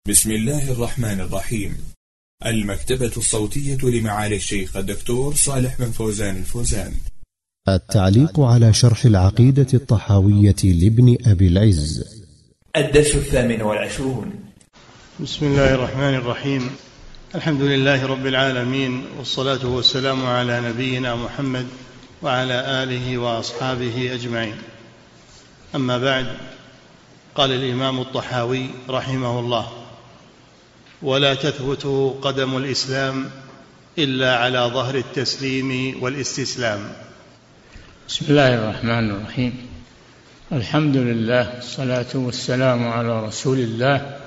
بسم الله الرحمن الرحيم. المكتبة الصوتية لمعالي الشيخ الدكتور صالح بن فوزان الفوزان. التعليق على شرح العقيدة الطحاوية لابن أبي العز. الدرس 28. بسم الله الرحمن الرحيم. الحمد لله رب العالمين، والصلاة والسلام على نبينا محمد وعلى آله وأصحابه أجمعين. أما بعد، قال الإمام الطحاوي رحمه الله: ولا تثبت قدم الإسلام إلا على ظهر التسليم والاستسلام. بسم الله الرحمن الرحيم. الحمد لله، والصلاة والسلام على رسول الله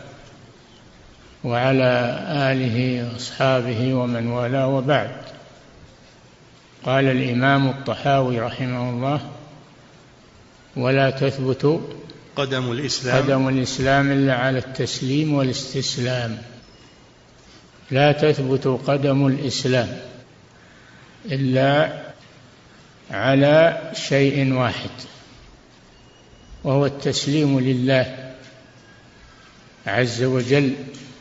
وعلى آله وأصحابه ومن والاه، وبعد. قال الإمام الطحاوي رحمه الله: ولا تثبت قدم الإسلام إلا على التسليم والاستسلام. لا تثبت قدم الإسلام إلا على شيء واحد، وهو التسليم لله عز وجل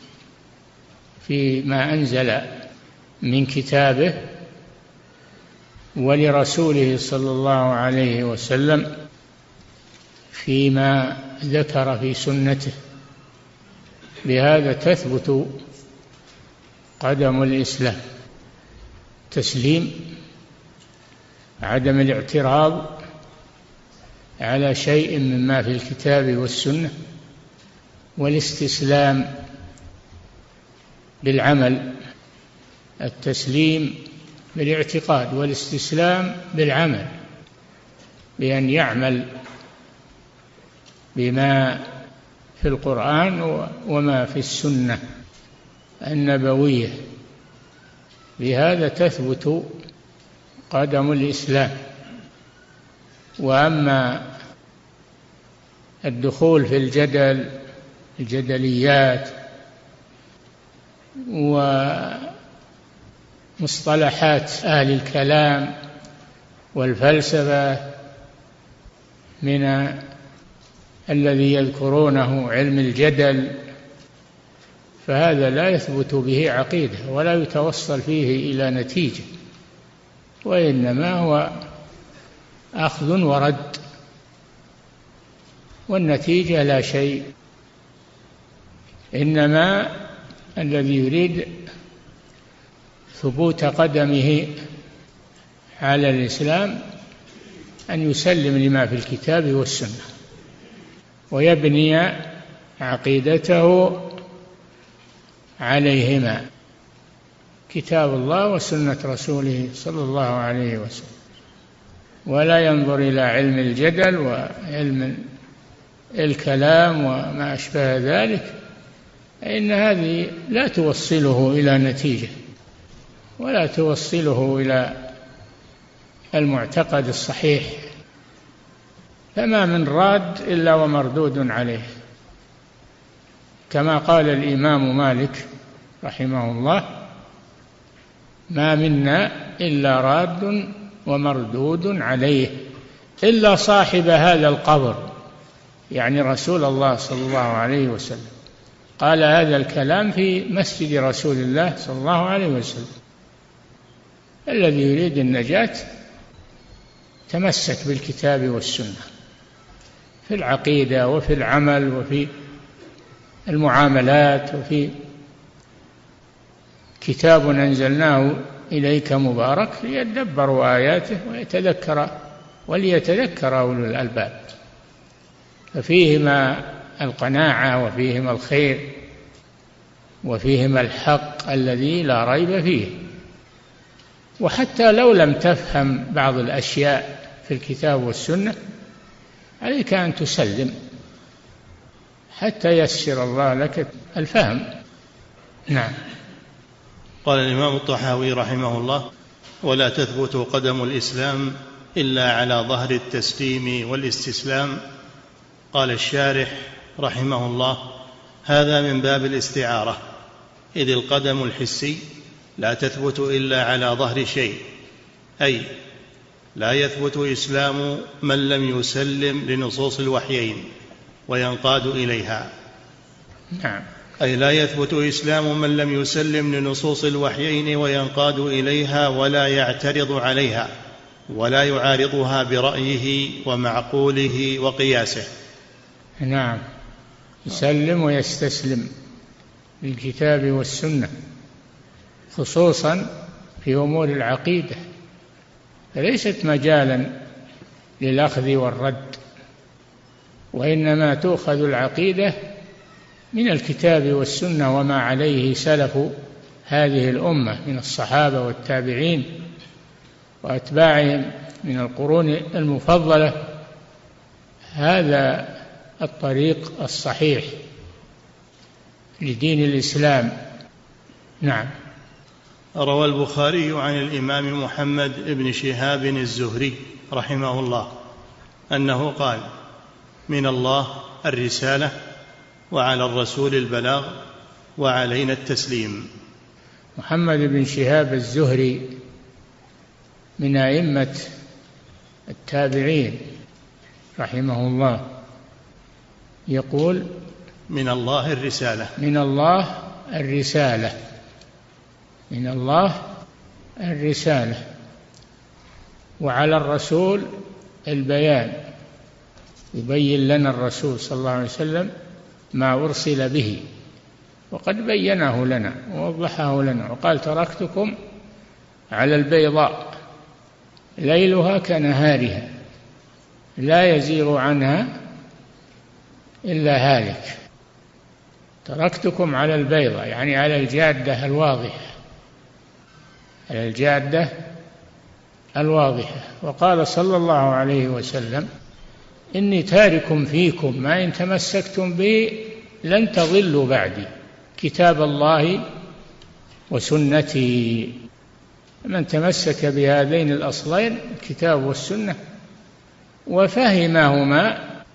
فيما أنزل من كتابه، ولرسوله صلى الله عليه وسلم فيما ذكر في سنته. بهذا تثبت قدم الإسلام: تسليم، عدم الاعتراض على شيء مما في الكتاب والسنة، والاستسلام بالعمل. التسليم بالاعتقاد، والاستسلام بالعمل، بأن يعمل بما في القرآن وما في السنة النبوية. بهذا تثبت قدم الإسلام. وأما الدخول في الجدليات ومصطلحات أهل الكلام والفلسفة من الذي يذكرونه علم الجدل، فهذا لا يثبت به عقيدة ولا يتوصل فيه إلى نتيجة، وإنما هو أخذ ورد، والنتيجة لا شيء. إنما الذي يريد ثبوت قدمه على الإسلام أن يسلم لما في الكتاب والسنة، ويبني عقيدته عليهما، كتاب الله وسنة رسوله صلى الله عليه وسلم، ولا ينظر إلى علم الجدل وعلم الكلام وما أشبه ذلك، إن هذه لا توصله إلى نتيجة ولا توصله إلى المعتقد الصحيح. فما من راد إلا ومردود عليه، كما قال الإمام مالك رحمه الله: ما منا إلا راد ومردود عليه إلا صاحب هذا القبر، يعني رسول الله صلى الله عليه وسلم. قال هذا الكلام في مسجد رسول الله صلى الله عليه وسلم. الذي يريد النجاة تمسك بالكتاب والسنة في العقيدة وفي العمل وفي المعاملات، وفي كتاب أنزلناه إليك مبارك ليدبروا آياته وليتذكر أولو الألباب. ففيهما القناعة وفيهما الخير وفيهما الحق الذي لا ريب فيه. وحتى لو لم تفهم بعض الأشياء في الكتاب والسنة، عليك أن تسلم حتى ييسر الله لك الفهم. نعم. قال الإمام الطحاوي رحمه الله: ولا تثبت قدم الإسلام إلا على ظهر التسليم والاستسلام. قال الشارح رحمه الله: هذا من باب الاستعارة، إذ القدم الحسي لا تثبت إلا على ظهر شيء، أي لا يثبت إسلام من لم يسلم لنصوص الوحيين وينقاد إليها. نعم. أي لا يثبت إسلام من لم يسلم لنصوص الوحيين وينقاد إليها ولا يعترض عليها ولا يعارضها برأيه ومعقوله وقياسه. نعم، يسلم ويستسلم للكتاب والسنة، خصوصا في أمور العقيدة، فليست مجالا للأخذ والرد، وإنما تؤخذ العقيدة من الكتاب والسنة وما عليه سلف هذه الأمة من الصحابة والتابعين وأتباعهم من القرون المفضلة. هذا الطريق الصحيح لدين الإسلام. نعم. روى البخاري عن الإمام محمد بن شهاب الزهري رحمه الله أنه قال: من الله الرسالة وعلى الرسول البلاغ وعلينا التسليم. محمد بن شهاب الزهري من أئمة التابعين رحمه الله يقول: من الله الرسالة، من الله الرسالة، من الله الرسالة، وعلى الرسول البيان، يبين لنا الرسول صلى الله عليه وسلم ما أرسل به، وقد بينه لنا ووضحه لنا، وقال: تركتكم على البيضاء ليلها كنهارها لا يزيغ عنها إلا هالك. تركتكم على البيضاء يعني على الجادة الواضحة، على الجادة الواضحة. وقال صلى الله عليه وسلم: إني تارك فيكم ما إن تمسكتم به لن تضلوا بعدي، كتاب الله وسنتي. من تمسك بهذين الأصلين الكتاب والسنة وفهمهما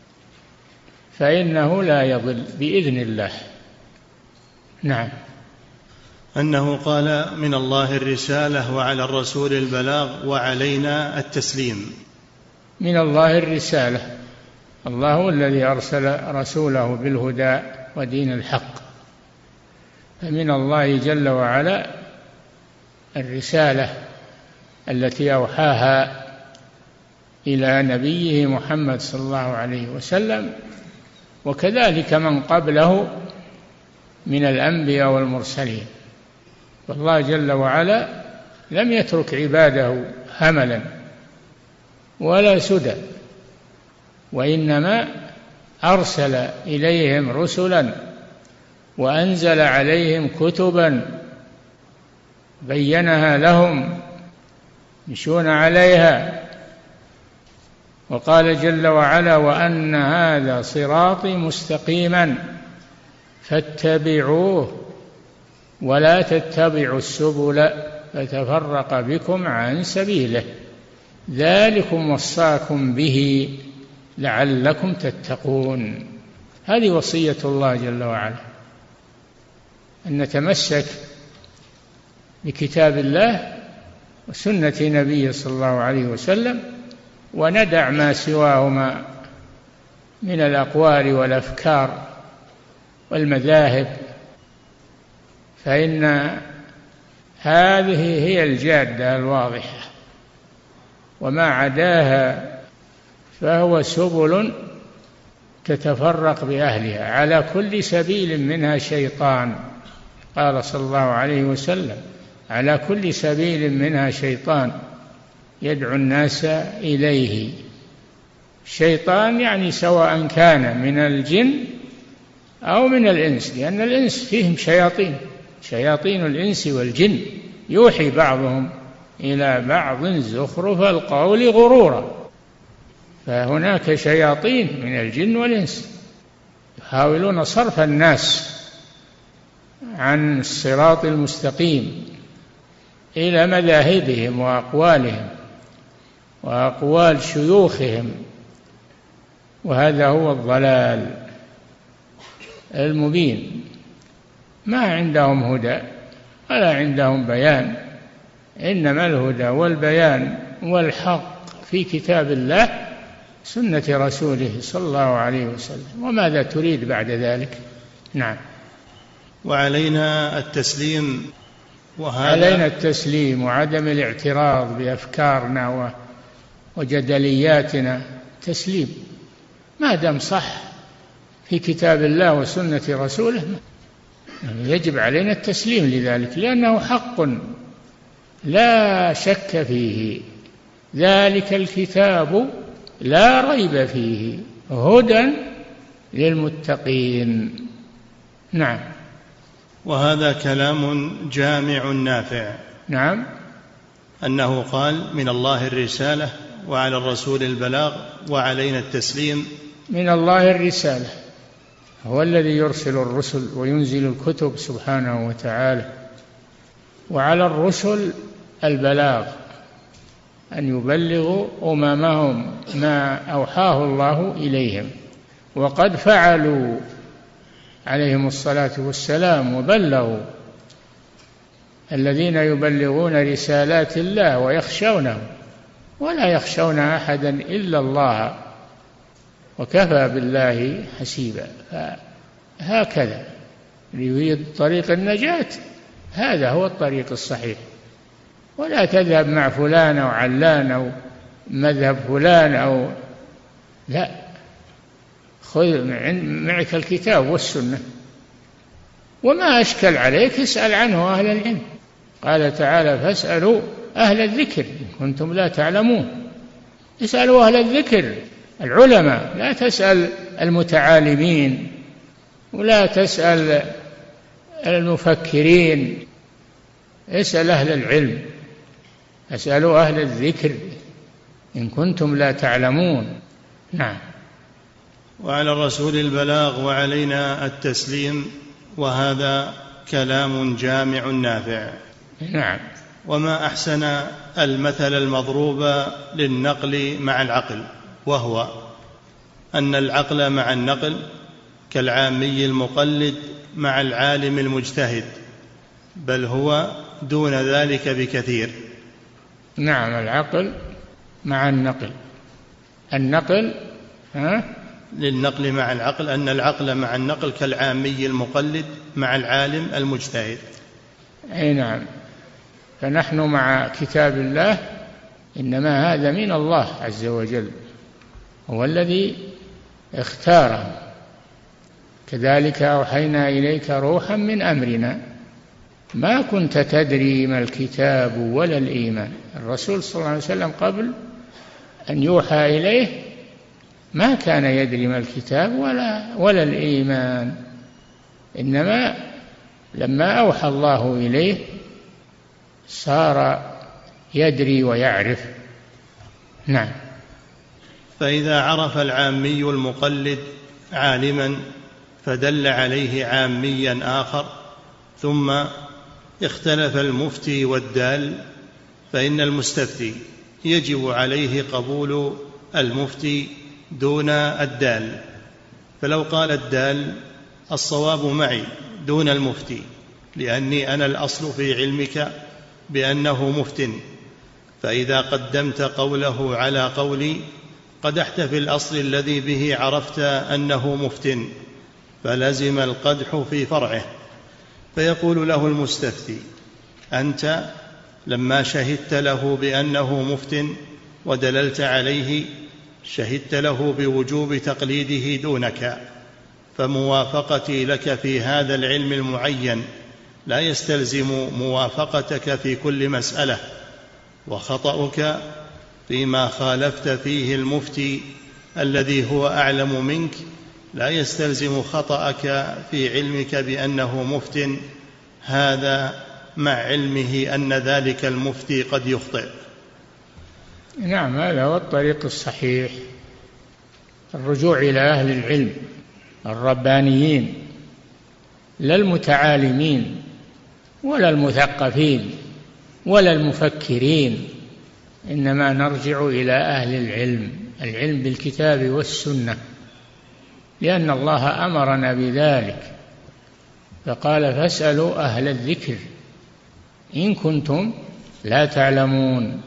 فإنه لا يضل بإذن الله. نعم. أنه قال: من الله الرسالة وعلى الرسول البلاغ وعلينا التسليم. من الله الرسالة، الله هو الذي أرسل رسوله بالهدى ودين الحق، فمن الله جل وعلا الرسالة التي أوحاها إلى نبيه محمد صلى الله عليه وسلم، وكذلك من قبله من الأنبياء والمرسلين. والله جل وعلا لم يترك عباده هملا ولا سدى، وإنما أرسل إليهم رسلا وأنزل عليهم كتبا بينها لهم يمشون عليها. وقال جل وعلا: وأن هذا صراطي مستقيما فاتبعوه ولا تتبعوا السبل فتفرق بكم عن سبيله ذلكم وصاكم به لعلكم تتقون. هذه وصية الله جل وعلا، أن نتمسك بكتاب الله وسنة نبيه صلى الله عليه وسلم، وندع ما سواهما من الأقوال والأفكار والمذاهب، فإن هذه هي الجادة الواضحة، وما عداها فهو سبل تتفرق بأهلها، على كل سبيل منها شيطان. قال صلى الله عليه وسلم: على كل سبيل منها شيطان يدعو الناس إليه. شيطان يعني سواء كان من الجن أو من الإنس، لأن الإنس فيهم شياطين، شياطين الإنس والجن يوحي بعضهم إلى بعض زخرف القول غرورا. فهناك شياطين من الجن والإنس يحاولون صرف الناس عن الصراط المستقيم إلى مذاهبهم وأقوالهم وأقوال شيوخهم، وهذا هو الضلال المبين. ما عندهم هدى ولا عندهم بيان، إنما الهدى والبيان والحق في كتاب الله سنة رسوله صلى الله عليه وسلم. وماذا تريد بعد ذلك؟ نعم. وعلينا التسليم، علينا التسليم وعدم الاعتراض بأفكارنا وجدلياتنا. تسليم ما دام صح في كتاب الله وسنة رسوله يجب علينا التسليم لذلك، لأنه حق لا شك فيه. ذلك الكتاب لا ريب فيه هدى للمتقين. نعم. وهذا كلام جامع نافع. نعم. أنه قال من الله الرسالة وعلى الرسول البلاغ وعلينا التسليم. من الله الرسالة، هو الذي يرسل الرسل وينزل الكتب سبحانه وتعالى، وعلى الرسل البلاغ، أن يبلغوا أممهم ما أوحاه الله إليهم، وقد فعلوا عليهم الصلاة والسلام وبلغوا. الذين يبلغون رسالات الله ويخشونه ولا يخشون أحدا إلا الله وكفى بالله حسيبا. هكذا يريد طريق النجاة، هذا هو الطريق الصحيح، ولا تذهب مع فلان أو علان أو مذهب فلان أو لا، خذ معك الكتاب والسنة، وما أشكل عليك اسأل عنه أهل العلم. قال تعالى فاسألوا أهل الذكر إن كنتم لا تعلمون. اسألوا أهل الذكر العلماء، لا تسأل المتعالمين ولا تسأل المفكرين، اسأل أهل العلم. اسألوا أهل الذكر إن كنتم لا تعلمون. نعم. وعلى الرسول البلاغ وعلينا التسليم، وهذا كلام جامع نافع. نعم. وما أحسن المثل المضروب للنقل مع العقل، وهو أن العقل مع النقل كالعامي المقلد مع العالم المجتهد، بل هو دون ذلك بكثير. نعم. العقل مع النقل، النقل للنقل مع العقل، أن العقل مع النقل كالعامي المقلد مع العالم المجتهد. أي نعم. فنحن مع كتاب الله إنما هذا من الله عز وجل، هو الذي اختاره. كذلك أوحينا إليك روحا من أمرنا ما كنت تدري ما الكتاب ولا الإيمان. الرسول صلى الله عليه وسلم قبل أن يوحى إليه ما كان يدري ما الكتاب ولا الإيمان، إنما لما أوحى الله إليه صار يدري ويعرف. نعم. فإذا عرف العامي المقلد عالما فدل عليه عاميا آخر، ثم اختلف المفتي والدال، فإن المستفتي يجب عليه قبول المفتي دون الدال. فلو قال الدال الصواب معي دون المفتي، لأني أنا الأصل في علمك بأنه مفتن، فإذا قدمت قوله على قولي قدحت في الأصل الذي به عرفت أنه مفتن، فلزم القدح في فرعه. فيقول له المستفتي أنت لما شهدت له بأنه مفتن ودللت عليه شهدت له بوجوب تقليده دونك، فموافقتي لك في هذا العلم المعين لا يستلزم موافقتك في كل مسألة، وخطأك فيما خالفت فيه المفتي الذي هو أعلم منك لا يستلزم خطأك في علمك بأنه مفتن، هذا مع علمه أن ذلك المفتي قد يخطئ. نعم. هذا هو الطريق الصحيح، الرجوع إلى أهل العلم الربانيين، لا المتعالمين ولا المثقفين ولا المفكرين، إنما نرجع إلى أهل العلم بالكتاب والسنة، لأن الله أمرنا بذلك، فقال فاسألوا أهل الذكر إن كنتم لا تعلمون،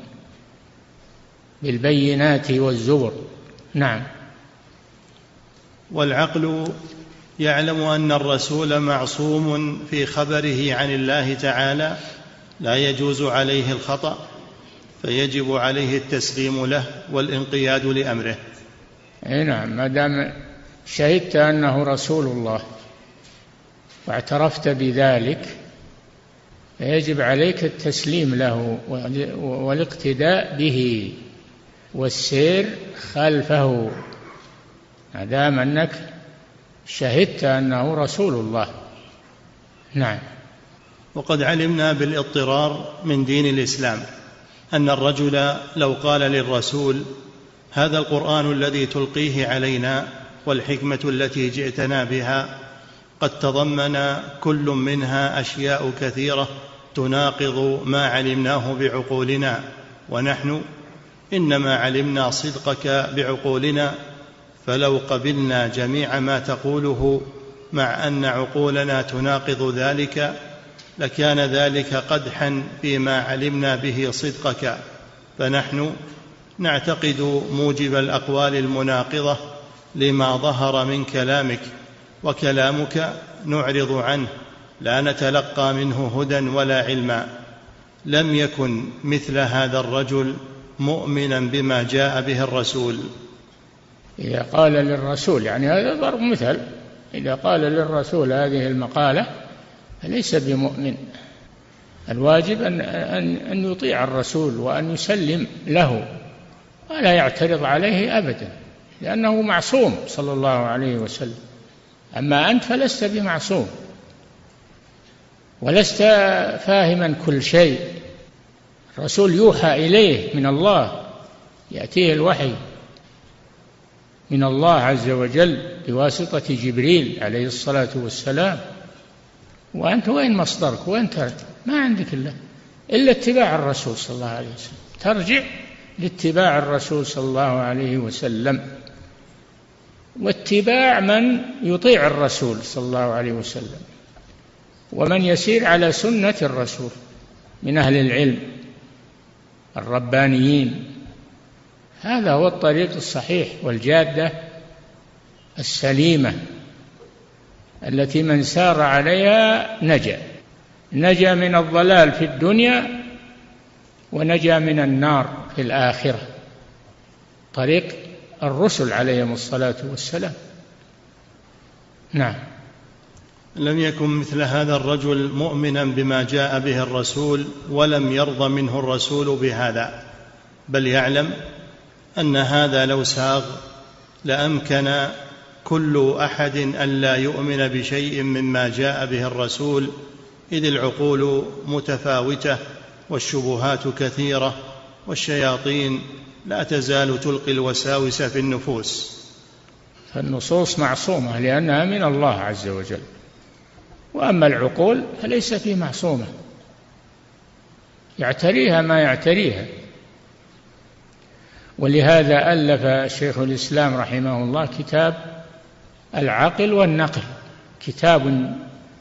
بالبينات والزبر. نعم. والعقل يعلم أن الرسول معصوم في خبره عن الله تعالى لا يجوز عليه الخطأ، فيجب عليه التسليم له والانقياد لأمره. نعم، ما دام شهدت أنه رسول الله واعترفت بذلك فيجب عليك التسليم له والاقتداء به والسير خلفه ما دام أنك شهدت أنه رسول الله. نعم. وقد علمنا بالاضطرار من دين الإسلام أن الرجل لو قال للرسول: هذا القرآن الذي تلقيه علينا والحكمة التي جئتنا بها قد تضمن كل منها أشياء كثيرة تناقض ما علمناه بعقولنا، ونحن إنما علمنا صدقك بعقولنا، فلو قبلنا جميع ما تقوله مع أن عقولنا تناقض ذلك لكان ذلك قدحا فيما علمنا به صدقك، فنحن نعتقد موجب الأقوال المناقضة لما ظهر من كلامك، وكلامك نعرض عنه لا نتلقى منه هدى ولا علما. لم يكن مثل هذا الرجل مؤمنا بما جاء به الرسول. إذا قال للرسول، يعني هذا ضرب مثل، إذا قال للرسول هذه المقالة فليس بمؤمن. الواجب أن يطيع الرسول وأن يسلم له ولا يعترض عليه أبدا، لأنه معصوم صلى الله عليه وسلم. أما أنت فلست بمعصوم ولست فاهما كل شيء. الرسول يوحى إليه من الله، يأتيه الوحي من الله عز وجل بواسطة جبريل عليه الصلاة والسلام، وأنت وين مصدرك؟ وأنت ما عندك إلا اتباع الرسول صلى الله عليه وسلم. ترجع لاتباع الرسول صلى الله عليه وسلم واتباع من يطيع الرسول صلى الله عليه وسلم ومن يسير على سنة الرسول من أهل العلم الربانيين. هذا هو الطريق الصحيح والجادة السليمة التي من سار عليها نجا من الضلال في الدنيا ونجا من النار في الآخرة. طريق الرسل عليهم الصلاة والسلام. نعم. لم يكن مثل هذا الرجل مؤمنا بما جاء به الرسول ولم يرضى منه الرسول بهذا، بل يعلم أن هذا لو ساغ لأمكن كل أحد أن لا يؤمن بشيء مما جاء به الرسول، إذ العقول متفاوتة والشبهات كثيرة والشياطين لا تزال تلقي الوساوس في النفوس. فالنصوص معصومة لأنها من الله عز وجل، وأما العقول فليست بمعصومة، يعتريها ما يعتريها. ولهذا ألف شيخ الإسلام رحمه الله كتاب العقل والنقل، كتاب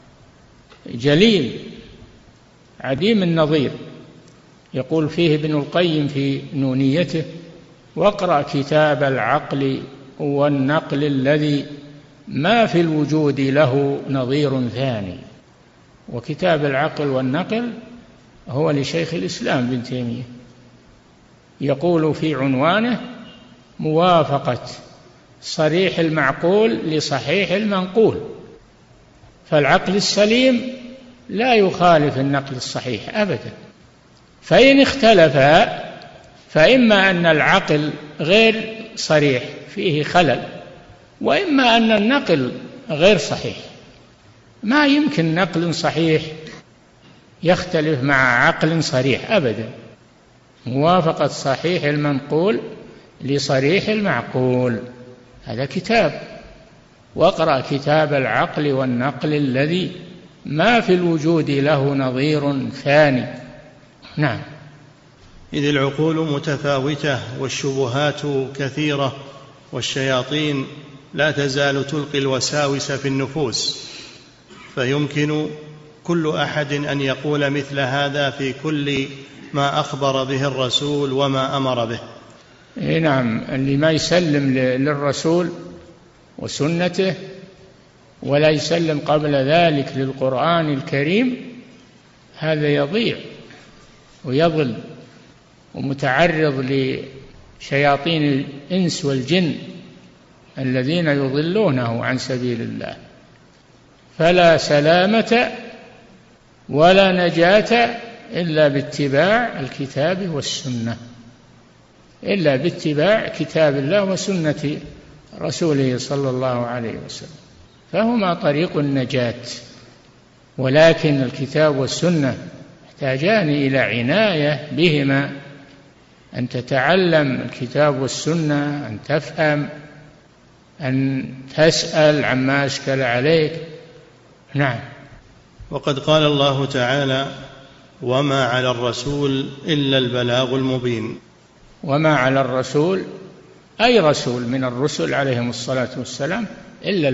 جليل عديم النظير، يقول فيه ابن القيم في نونيته: واقرأ كتاب العقل والنقل الذي ما في الوجود له نظير ثاني. وكتاب العقل والنقل هو لشيخ الإسلام ابن تيمية، يقول في عنوانه: موافقة صريح المعقول لصحيح المنقول. فالعقل السليم لا يخالف النقل الصحيح أبدا، فإن اختلفا فإما أن العقل غير صريح فيه خلل، وإما أن النقل غير صحيح. ما يمكن نقل صحيح يختلف مع عقل صريح أبدا. موافقة صحيح المنقول لصريح المعقول، هذا كتاب. واقرأ كتاب العقل والنقل الذي ما في الوجود له نظير ثاني. نعم. إذ العقول متفاوتة والشبهات كثيرة والشياطين لا تزال تلقي الوساوس في النفوس، فيمكن كل أحد أن يقول مثل هذا في كل ما أخبر به الرسول وما أمر به. نعم. اللي ما يسلم للرسول وسنته ولا يسلم قبل ذلك للقرآن الكريم، هذا يضيع ويضل ومتعرض لشياطين الإنس والجن الذين يضلونه عن سبيل الله. فلا سلامة ولا نجاة إلا باتباع الكتاب والسنة، إلا باتباع كتاب الله وسنة رسوله صلى الله عليه وسلم، فهما طريق النجاة. ولكن الكتاب والسنة يحتاجان إلى عناية بهما، أن تتعلم الكتاب والسنة، أن تفهم، أن تسأل عما أشكل عليك. نعم. وقد قال الله تعالى: وما على الرسول إلا البلاغ المبين. وما على الرسول أي رسول من الرسل عليهم الصلاة والسلام إلا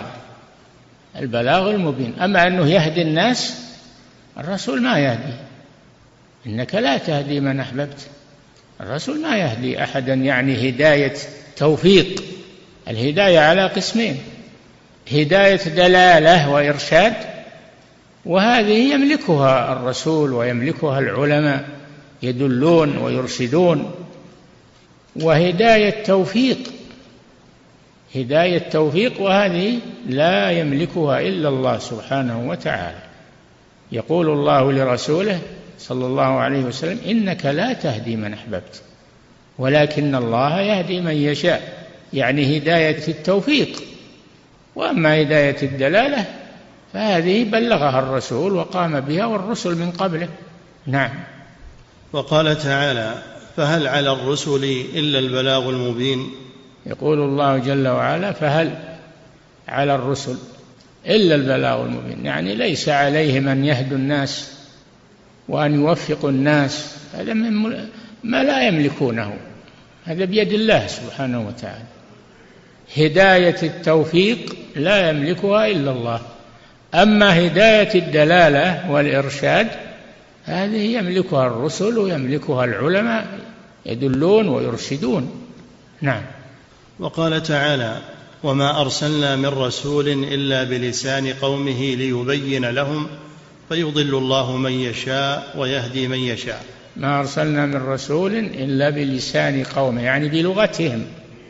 البلاغ المبين. أما أنه يهدي الناس، الرسول ما يهدي، إنك لا تهدي من أحببت، الرسول ما يهدي أحدا، يعني هداية توفيق. الهداية على قسمين: هداية دلالة وإرشاد، وهذه يملكها الرسول ويملكها العلماء، يدلون ويرشدون. وهداية توفيق، هداية توفيق، وهذه لا يملكها إلا الله سبحانه وتعالى. يقول الله لرسوله صلى الله عليه وسلم: إنك لا تهدي من أحببت ولكن الله يهدي من يشاء، يعني هداية التوفيق. وأما هداية الدلالة فهذه بلغها الرسول وقام بها والرسل من قبله. نعم. وقال تعالى: فهل على الرسل إلا البلاغ المبين. يقول الله جل وعلا: فهل على الرسل إلا البلاغ المبين، يعني ليس عليهم أن يهدوا الناس وأن يوفقوا الناس، هذا ما لا يملكونه، هذا بيد الله سبحانه وتعالى. هداية التوفيق لا يملكها إلا الله. أما هداية الدلالة والإرشاد هذه يملكها الرسل ويملكها العلماء، يدلون ويرشدون. نعم. وقال تعالى: وما أرسلنا من رسول إلا بلسان قومه ليبين لهم فيضل الله من يشاء ويهدي من يشاء. ما أرسلنا من رسول إلا بلسان قومه، يعني بلغتهم،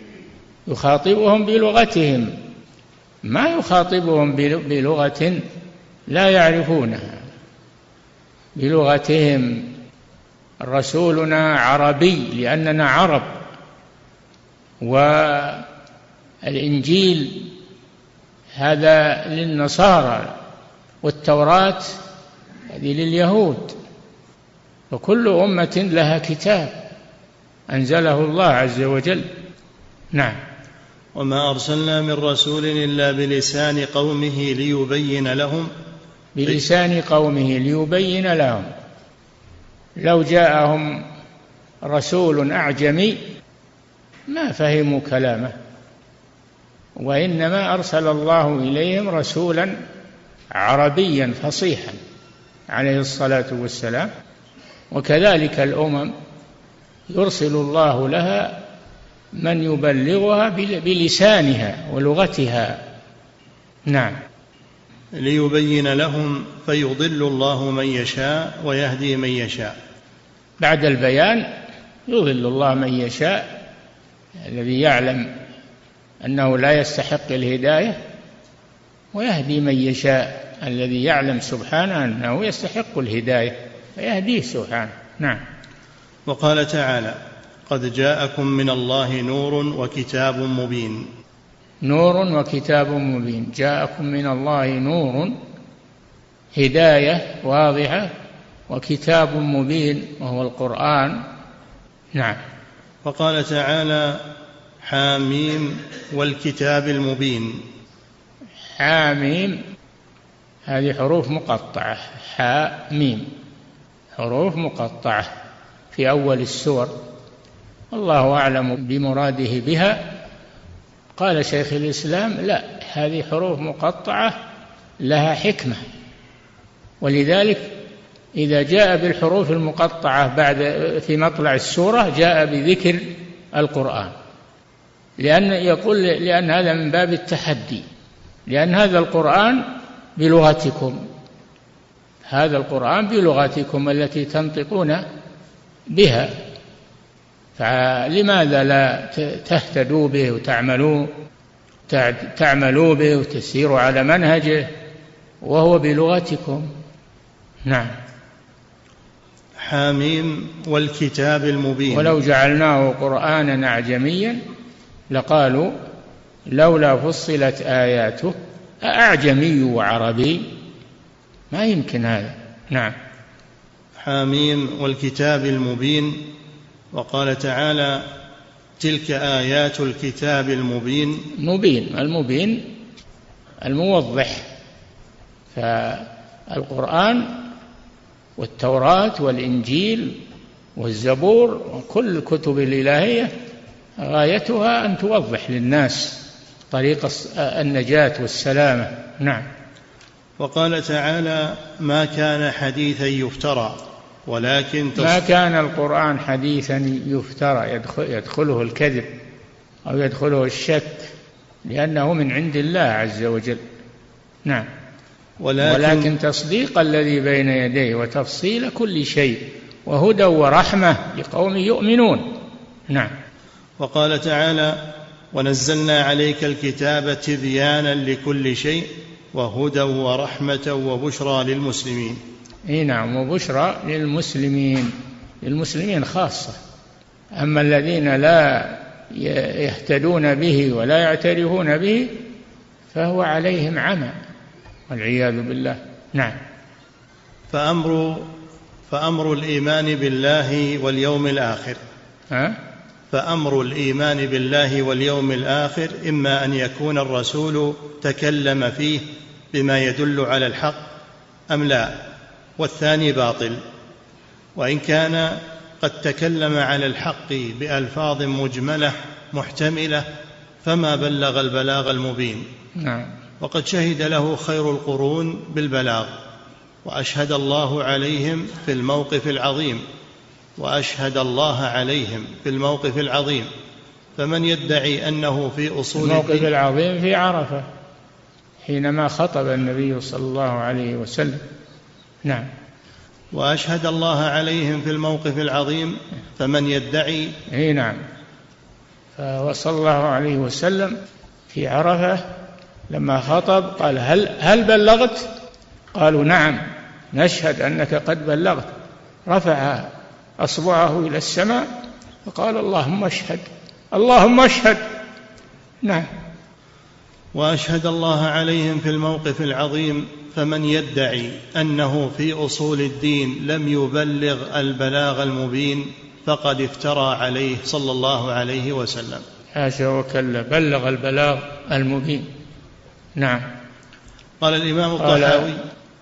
يخاطبهم بلغتهم، ما يخاطبهم بلغة لا يعرفونها، بلغتهم. رسولنا عربي لأننا عرب، والإنجيل هذا للنصارى، والتوراة هذه لليهود، وكل أمة لها كتاب أنزله الله عز وجل. نعم. وما أرسلنا من رسول إلا بلسان قومه ليبين لهم. بلسان قومه ليبين لهم. لو جاءهم رسول أعجمي ما فهموا كلامه، وإنما أرسل الله إليهم رسولا عربيا فصيحا عليه الصلاة والسلام. وكذلك الأمم يرسل الله لها من يبلغها بلسانها ولغتها. نعم. ليبين لهم فيضل الله من يشاء ويهدي من يشاء. بعد البيان يضل الله من يشاء، الذي يعلم أنه لا يستحق الهداية، ويهدي من يشاء الذي يعلم سبحانه أنه يستحق الهداية فيهديه سبحانه. نعم. وقال تعالى: قد جاءكم من الله نور وكتاب مبين. نور وكتاب مبين، جاءكم من الله نور، هداية واضحة، وكتاب مبين وهو القرآن. نعم. وقال تعالى: حاميم والكتاب المبين. حاميم هذه حروف مقطعة، حاميم حروف مقطعة في أول السور، الله أعلم بمراده بها. قال شيخ الإسلام: لا، هذه حروف مقطعة لها حكمة، ولذلك إذا جاء بالحروف المقطعة بعد في مطلع السورة جاء بذكر القرآن، لأن هذا من باب التحدي، لأن هذا القرآن بلغتكم، هذا القرآن بلغتكم التي تنطقون بها، فلماذا لا تهتدوا به وتعملوا به وتسيروا على منهجه وهو بلغتكم؟ نعم. حاميم والكتاب المبين. ولو جعلناه قرآنا أعجميا لقالوا لولا فصلت آياته أعجمي وعربي، ما يمكن هذا. نعم. حاميم والكتاب المبين. وقال تعالى تلك آيات الكتاب المبين. المبين الموضح، فالقرآن والتوراة والإنجيل والزبور وكل الكتب الإلهية غايتها أن توضح للناس طريق النجاة والسلامة. نعم. وقال تعالى ما كان حديثا يفترى ولكن ما كان القرآن حديثا يفترى يدخله الكذب أو يدخله الشك، لأنه من عند الله عز وجل. نعم. ولكن تصديق الذي بين يديه وتفصيل كل شيء وهدى ورحمة لقوم يؤمنون. نعم. وقال تعالى ونزلنا عليك الكتاب تبيانا لكل شيء وهدى ورحمة وبشرى للمسلمين. نعم، وبشرى للمسلمين خاصة، أما الذين لا يهتدون به ولا يعترفون به فهو عليهم عمى والعياذ بالله. نعم. فأمر الإيمان بالله واليوم الآخر. فأمر الإيمان بالله واليوم الآخر إما أن يكون الرسول تكلم فيه بما يدل على الحق أم لا، والثاني باطل. وإن كان قد تكلم على الحق بألفاظ مجملة محتملة فما بلغ البلاغ المبين. نعم. وقد شهد له خير القرون بالبلاغ، وأشهد الله عليهم في الموقف العظيم، فمن يدعي أنه في أصول الموقف العظيم في عرفة حينما خطب النبي صلى الله عليه وسلم. نعم. وأشهد الله عليهم في الموقف العظيم فمن يدعي. نعم. فصلى الله عليه وسلم في عرفة لما خطب قال هل بلغت؟ قالوا نعم نشهد أنك قد بلغت. رفع أصبعه إلى السماء وقال اللهم اشهد اللهم اشهد. نعم. وأشهد الله عليهم في الموقف العظيم فمن يدعي أنه في أصول الدين لم يبلغ البلاغ المبين فقد افترى عليه صلى الله عليه وسلم. حاشا وكلا، بلغ البلاغ المبين. نعم. قال الإمام الطحاوي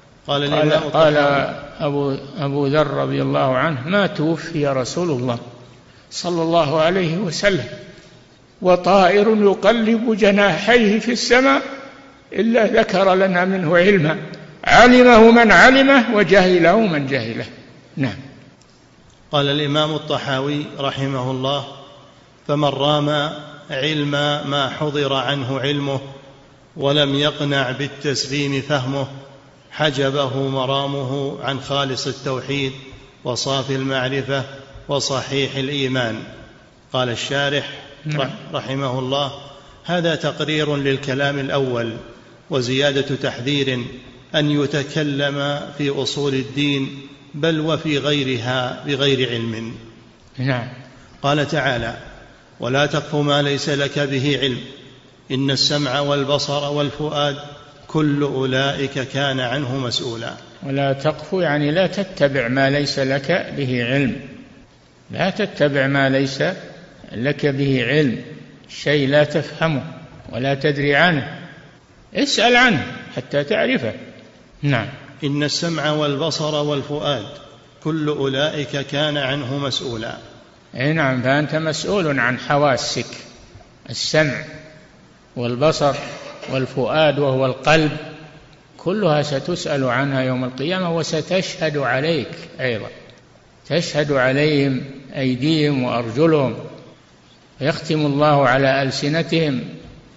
قال أبو ذر رضي الله عنه ما توفي رسول الله صلى الله عليه وسلم وطائر يقلب جناحيه في السماء إلا ذكر لنا منه علما علمه من علمه وجهله من جهله. نعم. قال الإمام الطحاوي رحمه الله فمن رام علم ما حضر عنه علمه ولم يقنع بالتسليم فهمه حجبه مرامه عن خالص التوحيد وصافي المعرفة وصحيح الإيمان. قال الشارح رحمه الله هذا تقرير للكلام الأول وزيادة تحذير أن يتكلم في أصول الدين بل وفي غيرها بغير علم. نعم. قال تعالى ولا تقف ما ليس لك به علم إن السمع والبصر والفؤاد كل أولئك كان عنه مسؤولا. ولا تقف يعني لا تتبع ما ليس لك به علم، لا تتبع ما ليس لك به علم، شيء لا تفهمه ولا تدري عنه اسأل عنه حتى تعرفه. نعم. إن السمع والبصر والفؤاد كل أولئك كان عنه مسؤولا. نعم. فأنت مسؤول عن حواسك، السمع والبصر والفؤاد وهو القلب، كلها ستسأل عنها يوم القيامة وستشهد عليك أيضا، تشهد عليهم أيديهم وأرجلهم، يختم الله على ألسنتهم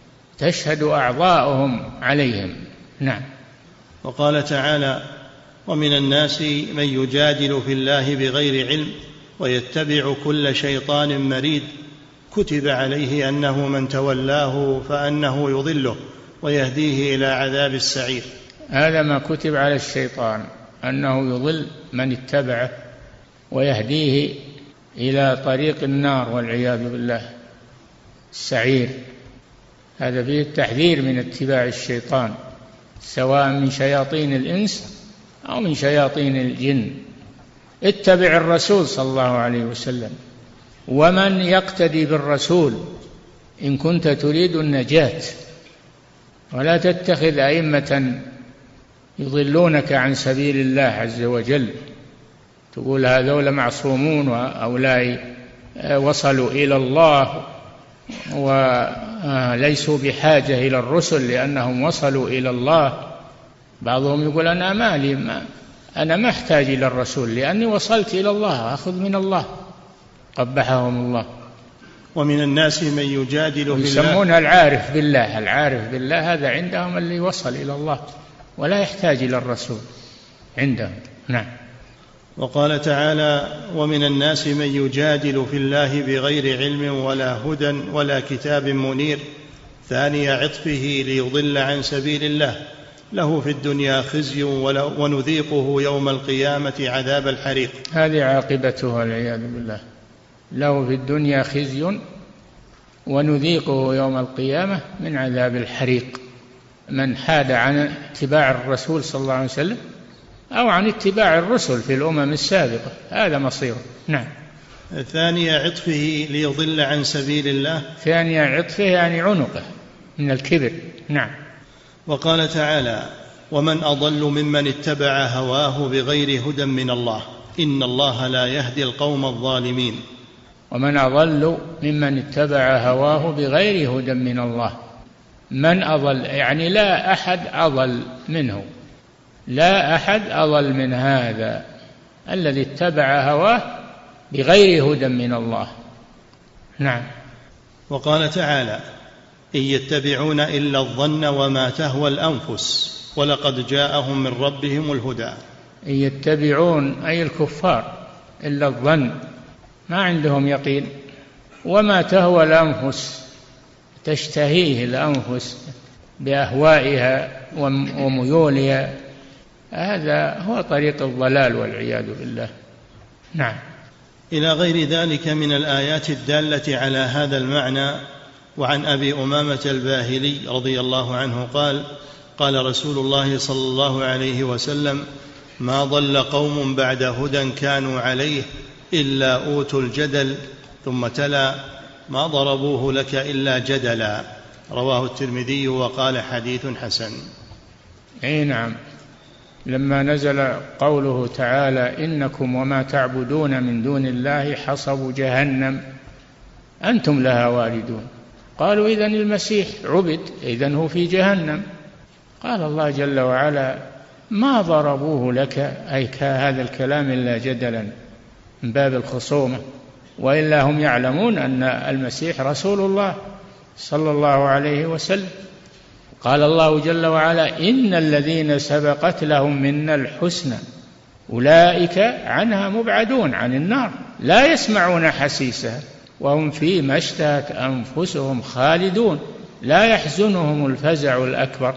تشهد أعضاؤهم عليهم. نعم. وقال تعالى: ومن الناس من يجادل في الله بغير علم ويتبع كل شيطان مريد كتب عليه أنه من تولاه فأنه يضله ويهديه إلى عذاب السعير. هذا ما كتب على الشيطان، أنه يضل من اتبعه ويهديه إلى طريق النار والعياذ بالله السعير. هذا فيه التحذير من اتباع الشيطان، سواء من شياطين الإنس أو من شياطين الجن. اتبع الرسول صلى الله عليه وسلم، ومن يقتدي بالرسول إن كنت تريد النجاة، ولا تتخذ أئمة يضلونك عن سبيل الله عز وجل، تقول هذول معصومون وأولاء وصلوا إلى الله وليسوا بحاجة إلى الرسل لأنهم وصلوا إلى الله. بعضهم يقول أنا ما أحتاج إلى الرسول لأني وصلت إلى الله، أخذ من الله، قبحهم الله. ومن الناس من يجادل في الله، يسمونها العارف بالله. العارف بالله هذا عندهم اللي وصل إلى الله ولا يحتاج إلى الرسول عندهم. نعم. وقال تعالى: ومن الناس من يجادل في الله بغير علم ولا هدى ولا كتاب منير ثاني عطفه ليضل عن سبيل الله له في الدنيا خزي ونذيقه يوم القيامة عذاب الحريق. هذه عاقبته والعياذ بالله، له في الدنيا خزي ونذيقه يوم القيامة من عذاب الحريق. من حاد عن اتباع الرسول صلى الله عليه وسلم أو عن اتباع الرسل في الأمم السابقة هذا مصيره. نعم. ثاني عطفه ليضل عن سبيل الله، ثاني عطفه يعني عنقه من الكبر. نعم. وقال تعالى: ومن أضل ممن اتبع هواه بغير هدى من الله إن الله لا يهدي القوم الظالمين. ومن أضل ممن اتبع هواه بغير هدى من الله. من أضل يعني لا أحد أضل منه، لا أحد أضل من هذا الذي اتبع هواه بغير هدى من الله. نعم. وقال تعالى: إن يتبعون إلا الظن وما تهوى الأنفس ولقد جاءهم من ربهم الهدى. إن يتبعون أي الكفار إلا الظن، ما عندهم يقين، وما تهوى الأنفس تشتهيه الأنفس بأهوائها وميولها، هذا هو طريق الضلال والعياذ بالله. نعم. إلى غير ذلك من الآيات الدالة على هذا المعنى. وعن أبي أمامة الباهلي رضي الله عنه قال: قال رسول الله صلى الله عليه وسلم: ما ضل قوم بعد هدى كانوا عليه إلا أوتوا الجدل، ثم تلا: ما ضربوه لك إلا جدلا. رواه الترمذي وقال حديث حسن. أي نعم. لما نزل قوله تعالى: إنكم وما تعبدون من دون الله حصب جهنم أنتم لها واردون، قالوا إذن المسيح عبد، إذن هو في جهنم. قال الله جل وعلا: ما ضربوه لك أي كهذا الكلام إلا جدلا، من باب الخصومة، وإلا هم يعلمون أن المسيح رسول الله صلى الله عليه وسلم. قال الله جل وعلا: إن الذين سبقت لهم منا الحسنى أولئك عنها مبعدون، عن النار لا يسمعون حسيسها وهم فيما اشتهت أنفسهم خالدون لا يحزنهم الفزع الأكبر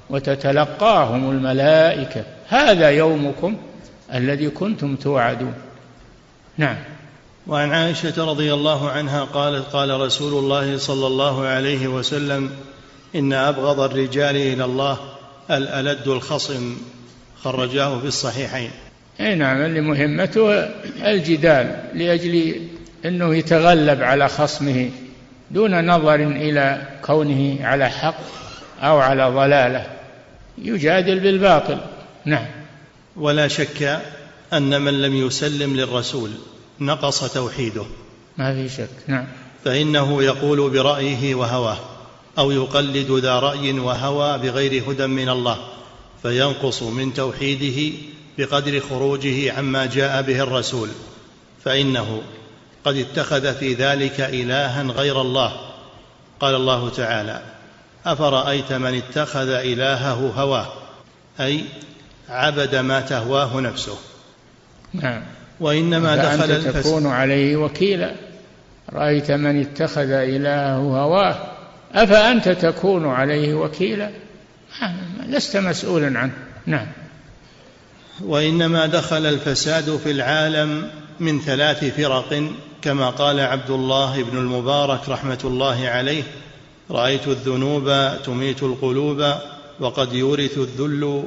وتتلقاهم الملائكة هذا يومكم الذي كنتم توعدون. نعم. وعن عائشة رضي الله عنها قالت: قال رسول الله صلى الله عليه وسلم: إن أبغض الرجال إلى الله الألد الخصم. خرجاه في الصحيحين. أي نعم. اللي مهمته الجدال لأجل أنه يتغلب على خصمه دون نظر إلى كونه على حق أو على ضلالة، يجادل بالباطل. نعم. ولا شك أن من لم يسلم للرسول نقص توحيده، ما في شك. نعم. فإنه يقول برأيه وهواه أو يقلد ذا رأي وهوى بغير هدى من الله، فينقص من توحيده بقدر خروجه عما جاء به الرسول، فإنه قد اتخذ في ذلك إلها غير الله. قال الله تعالى: أفرأيت من اتخذ إلهه هواه، أي عبد ما تهواه نفسه. نعم. وإنما دخل الفساد تكون عليه وكيلا. رأيت من اتخذ إلهه هواه أفأنت تكون عليه وكيلا؟ لست مسؤولا عنه. نعم. وإنما دخل الفساد في العالم من 3 فرق، كما قال عبد الله بن المبارك رحمة الله عليه: رأيت الذنوب تميت القلوب وقد يورث الذل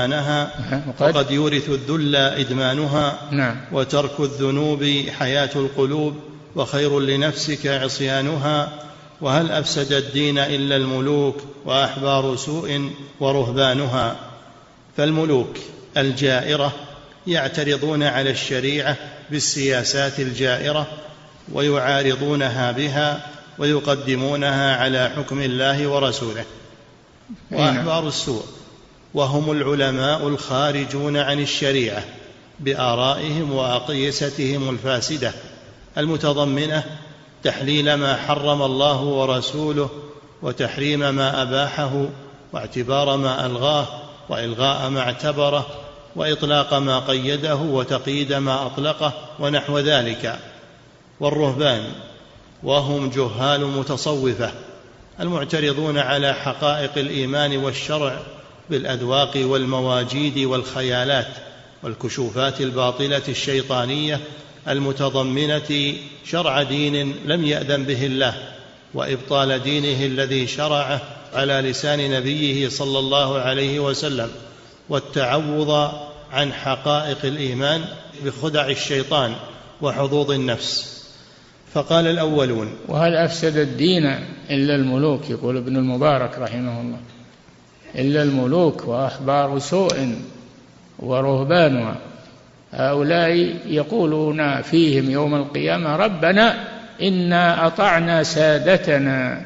إدمانها نعم. وترك الذنوب حياة القلوب وخير لنفسك عصيانها. وهل أفسد الدين إلا الملوك وأحبار سوء ورهبانها. فالملوك الجائرة يعترضون على الشريعة بالسياسات الجائرة ويعارضونها بها ويقدمونها على حكم الله ورسوله. وأحبار السوء وهم العلماء الخارجون عن الشريعة بآرائهم وأقيستهم الفاسدة المتضمنة تحليل ما حرم الله ورسوله وتحريم ما أباحه واعتبار ما ألغاه وإلغاء ما اعتبره وإطلاق ما قيده وتقييد ما أطلقه ونحو ذلك. والرهبان وهم جهال متصوفة المعترضون على حقائق الإيمان والشرع بالأذواق والمواجيد والخيالات والكشوفات الباطلة الشيطانية المتضمنة شرع دين لم يأذن به الله وإبطال دينه الذي شرعه على لسان نبيه صلى الله عليه وسلم، والتعوض عن حقائق الإيمان بخدع الشيطان وحظوظ النفس. فقال الأولون: وهل أفسد الدين إلا الملوك، يقول ابن المبارك رحمه الله، إلا الملوك وأحبار سوء ورهبانها. هؤلاء يقولون فيهم يوم القيامة: ربنا إنا أطعنا سادتنا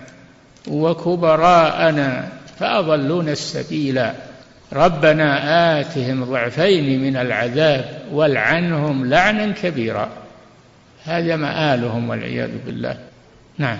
وكبراءنا فأضلونا السبيل ربنا آتهم ضعفين من العذاب والعنهم لعنا كبيرا. هذا مآلهم والعياذ بالله. نعم.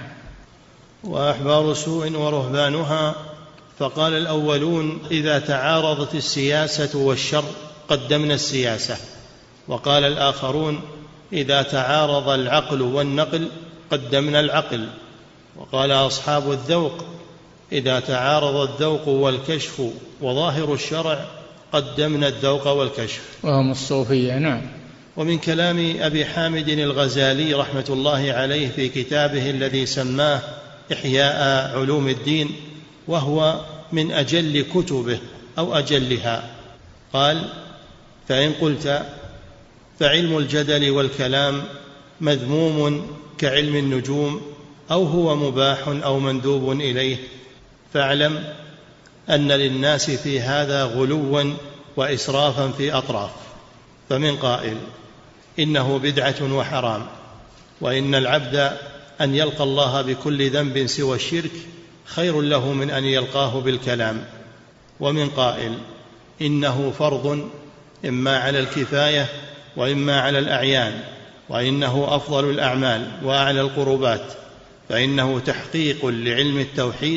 وأحبار سوء ورهبانها. فقال الأولون: إذا تعارضت السياسة والشر قدمنا السياسة. وقال الآخرون: إذا تعارض العقل والنقل قدمنا العقل. وقال أصحاب الذوق: إذا تعارض الذوق والكشف وظاهر الشرع قدمنا الذوق والكشف، وهم الصوفية. نعم. ومن كلام أبي حامد الغزالي رحمة الله عليه في كتابه الذي سماه إحياء علوم الدين، وهو من أجل كتبه أو أجلها، قال: فإن قلت فعلم الجدل والكلام مذموم كعلم النجوم أو هو مباح أو مندوب إليه، فاعلم أن للناس في هذا غلوا وإسرافا في أطراف. فمن قائل إنه بدعة وحرام، وإن العبد أن يلقى الله بكل ذنب سوى الشرك خير له من أن يلقاه بالكلام. ومن قائل إنه فرض إما على الكفاية وإما على الأعيان، وإنه أفضل الأعمال وأعلى القربات، فإنه تحقيق لعلم التوحيد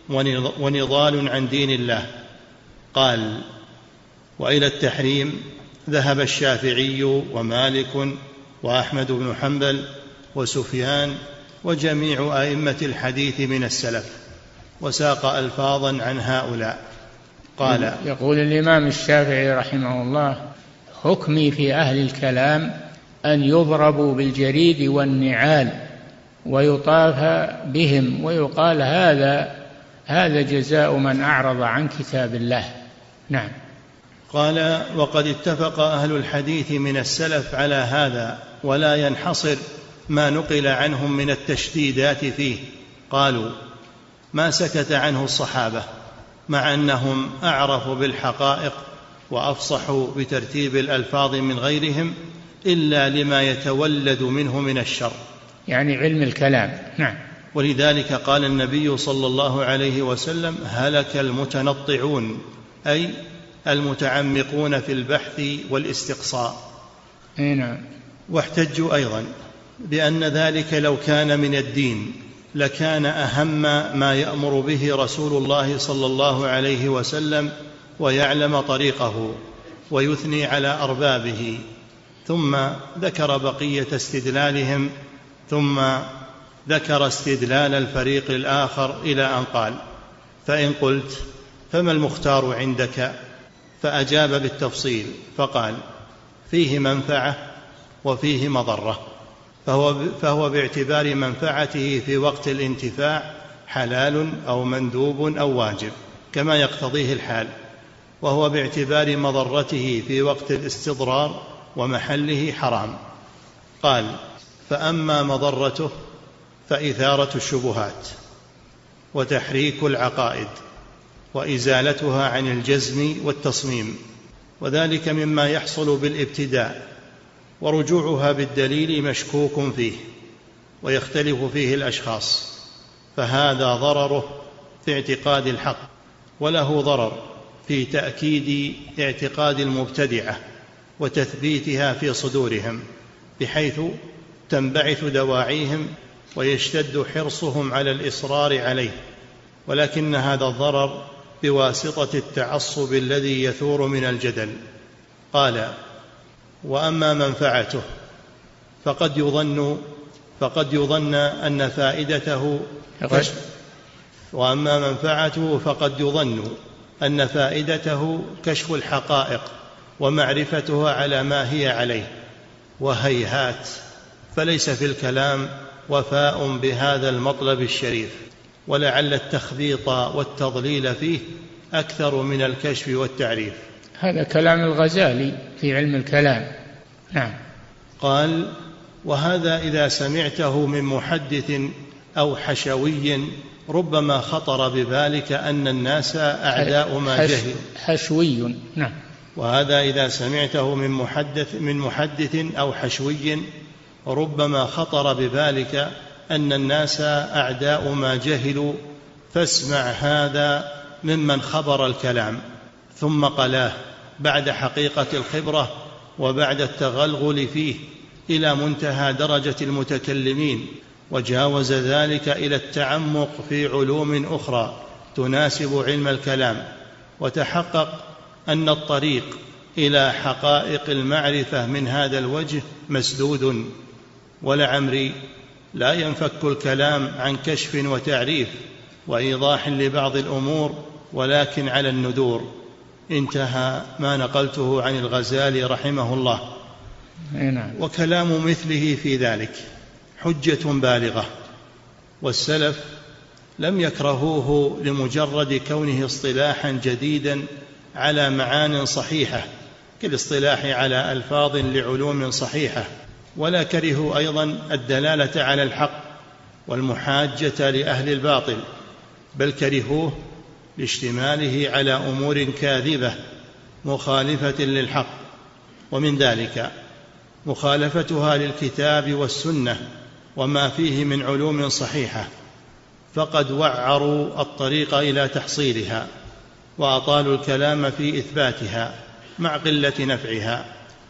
ونضال عن دين الله. قال: وإلى التحريم ذهب الشافعي ومالك وأحمد بن حنبل وسفيان وجميع أئمة الحديث من السلف، وساق ألفاظا عن هؤلاء. قال: يقول الإمام الشافعي رحمه الله: حكمي في أهل الكلام أن يضربوا بالجريد والنعال ويطاف بهم ويقال هذا جزاء من أعرض عن كتاب الله. نعم. قال: وقد اتفق أهل الحديث من السلف على هذا، ولا ينحصر ما نقل عنهم من التشديدات فيه. قالوا: ما سكت عنه الصحابة مع أنهم أعرفوا بالحقائق وأفصحوا بترتيب الألفاظ من غيرهم إلا لما يتولد منه من الشر، يعني علم الكلام. نعم. ولذلك قال النبي صلى الله عليه وسلم: هلك المتنطعون، أي المتعمقون في البحث والاستقصاء. نعم. واحتجوا أيضا بأن ذلك لو كان من الدين لكان أهم ما يأمر به رسول الله صلى الله عليه وسلم ويعلم طريقه ويثني على أربابه. ثم ذكر بقية استدلالهم، ثم ذكر استدلال الفريق الآخر إلى أن قال: فإن قلت فما المختار عندك؟ فأجاب بالتفصيل فقال: فيه منفعة وفيه مضرة، فهو باعتبار منفعته في وقت الانتفاع حلال أو مندوب أو واجب كما يقتضيه الحال، وهو باعتبار مضرته في وقت الاستضرار ومحله حرام. قال: فأما مضرته فإثارة الشبهات وتحريك العقائد وإزالتها عن الجزم والتصميم، وذلك مما يحصل بالابتداء، ورجوعها بالدليل مشكوك فيه ويختلف فيه الأشخاص، فهذا ضرره في اعتقاد الحق، وله ضرر في تأكيد اعتقاد المبتدعة وتثبيتها في صدورهم، بحيث تنبعث دواعيهم ويشتد حرصهم على الإصرار عليه، ولكن هذا الضرر بواسطة التعصب الذي يثور من الجدل. قال: وأما منفعته فقد يظن أن فائدته كشف الحقائق ومعرفتها على ما هي عليه، وهيهات، فليس في الكلام وفاء بهذا المطلب الشريف، ولعل التخبيط والتضليل فيه أكثر من الكشف والتعريف. هذا كلام الغزالي في علم الكلام. نعم. قال: وهذا إذا سمعته من محدث أو حشوي ربما خطر ببالك أن الناس أعداء ما جهل. حشوي. نعم. وهذا إذا سمعته من محدث أو حشوي ربما خطر ببالك أن الناس أعداء ما جهلوا، فاسمع هذا ممن خبر الكلام ثم قلاه بعد حقيقة الخبرة وبعد التغلغل فيه إلى منتهى درجة المتكلمين، وجاوز ذلك إلى التعمق في علوم أخرى تناسب علم الكلام، وتحقق أن الطريق إلى حقائق المعرفة من هذا الوجه مسدود، ولعمري لا ينفك الكلام عن كشف وتعريف وإيضاح لبعض الأمور، ولكن على الندور. انتهى ما نقلته عن الغزالي رحمه الله. وكلام مثله في ذلك حجة بالغة، والسلف لم يكرهوه لمجرد كونه اصطلاحا جديدا على معان صحيحة كالاصطلاح على ألفاظ لعلوم صحيحة، ولا كرهوا أيضا الدلالة على الحق والمحاجة لأهل الباطل، بل كرهوه لاشتماله على أمور كاذبة مخالفة للحق، ومن ذلك مخالفتها للكتاب والسنة وما فيه من علوم صحيحة، فقد وعروا الطريق إلى تحصيلها وأطالوا الكلام في إثباتها مع قلة نفعها،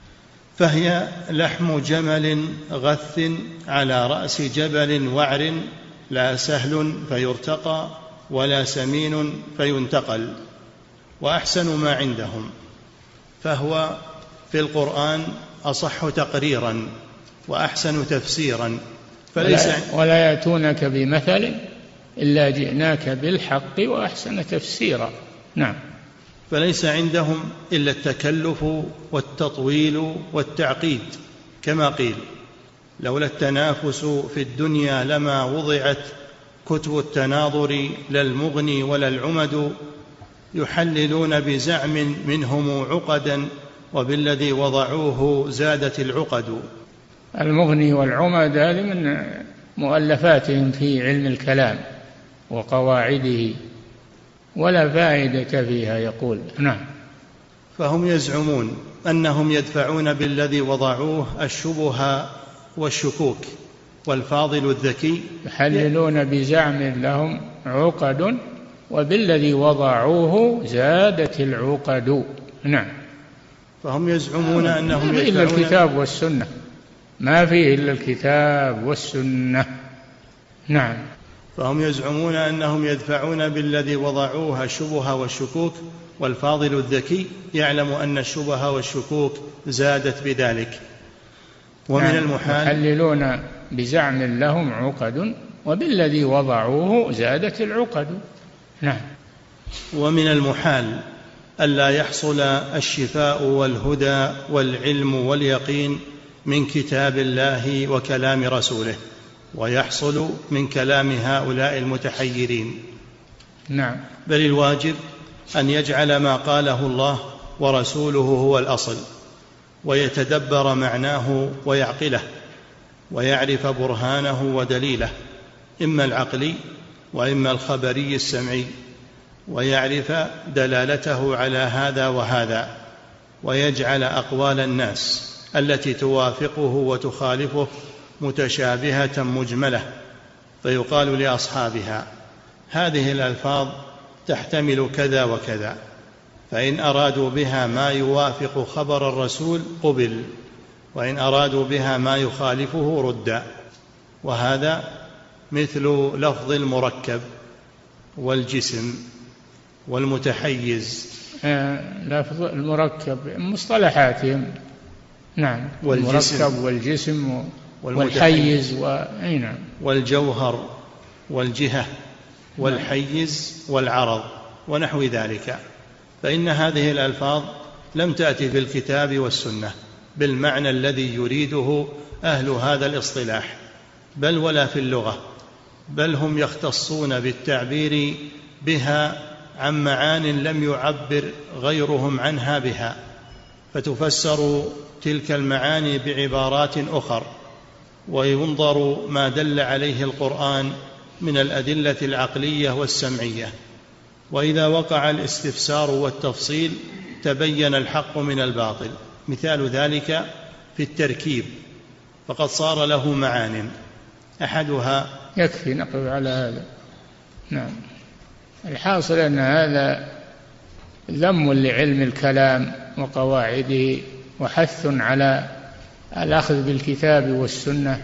فهي لحم جمل غث على رأس جبل وعر، لا سهل فيرتقى ولا سمين فينتقل. وأحسن ما عندهم فهو في القرآن أصح تقريرا وأحسن تفسيرا، ولا يأتونك بمثل إلا جئناك بالحق وأحسن تفسيرا. نعم. فليس عندهم إلا التكلف والتطويل والتعقيد، كما قيل: لولا التنافس في الدنيا لما وضعت كتب التناظر لا المغني ولا العمد، يحللون بزعم منهم عقدا وبالذي وضعوه زادت العقد. المغني والعمد هذه من مؤلفاتهم في علم الكلام وقواعده، ولا فائدة فيها يقول. نعم. فهم يزعمون أنهم يدفعون بالذي وضعوه الشبهة والشكوك، والفاضل الذكي يحللون بزعم لهم عقد وبالذي وضعوه زادت العقد. نعم. فهم يزعمون أنهم يدفعون إلا الكتاب والسنة، ما فيه إلا الكتاب والسنة. نعم. فهم يزعمون أنهم يدفعون بالذي وضعوها الشبهة والشكوك، والفاضل الذكي يعلم أن الشبهة والشكوك زادت بذلك. ومن المحال يحللون بزعم لهم عقد وبالذي وضعوه زادت العقد. نعم. ومن المحال ألا يحصل الشفاء والهدى والعلم واليقين من كتاب الله وكلام رسوله، ويحصل من كلام هؤلاء المتحيرين. نعم. بل الواجب أن يجعل ما قاله الله ورسوله هو الأصل، ويتدبر معناه ويعقله، ويعرف برهانه ودليله، إما العقلي وإما الخبري السمعي، ويعرف دلالته على هذا وهذا، ويجعل أقوال الناس التي توافقه وتخالفه متشابهة مجملة، فيقال لأصحابها: هذه الألفاظ تحتمل كذا وكذا، فإن أرادوا بها ما يوافق خبر الرسول قبل، وإن أرادوا بها ما يخالفه رد. وهذا مثل لفظ المركب والجسم والمتحيز. لفظ المركب مصطلحاتهم. نعم. المركب والجسم والحيز نعم. والجوهر والجهة والحيز والعرض ونحو ذلك. فإن هذه الألفاظ لم تأتي في الكتاب والسنة بالمعنى الذي يريده أهل هذا الاصطلاح، بل ولا في اللغة، بل هم يختصون بالتعبير بها عن معان لم يعبر غيرهم عنها بها، فتفسر تلك المعاني بعبارات أخر، وينظر ما دل عليه القرآن من الأدلة العقلية والسمعية. وإذا وقع الاستفسار والتفصيل تبين الحق من الباطل. مثال ذلك في التركيب، فقد صار له معان، أحدها يكفي نقف على هذا. نعم. الحاصل أن هذا ذم لعلم الكلام وقواعده، وحث على الأخذ بالكتاب والسنة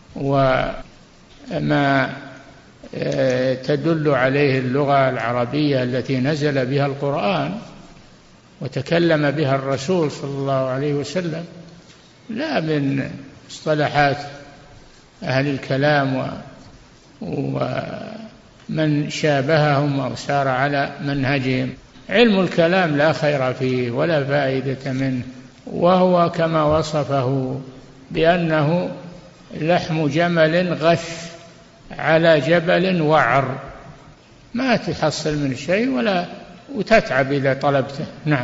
وما تدل عليه اللغة العربية التي نزل بها القرآن وتكلم بها الرسول صلى الله عليه وسلم، لا من اصطلاحات أهل الكلام ومن شابههم أو سار على منهجهم. علم الكلام لا خير فيه ولا فائدة منه، وهو كما وصفه بأنه لحم جمل غث على جبل وعر، ما تحصل من شيء وتتعب إذا طلبته. نعم.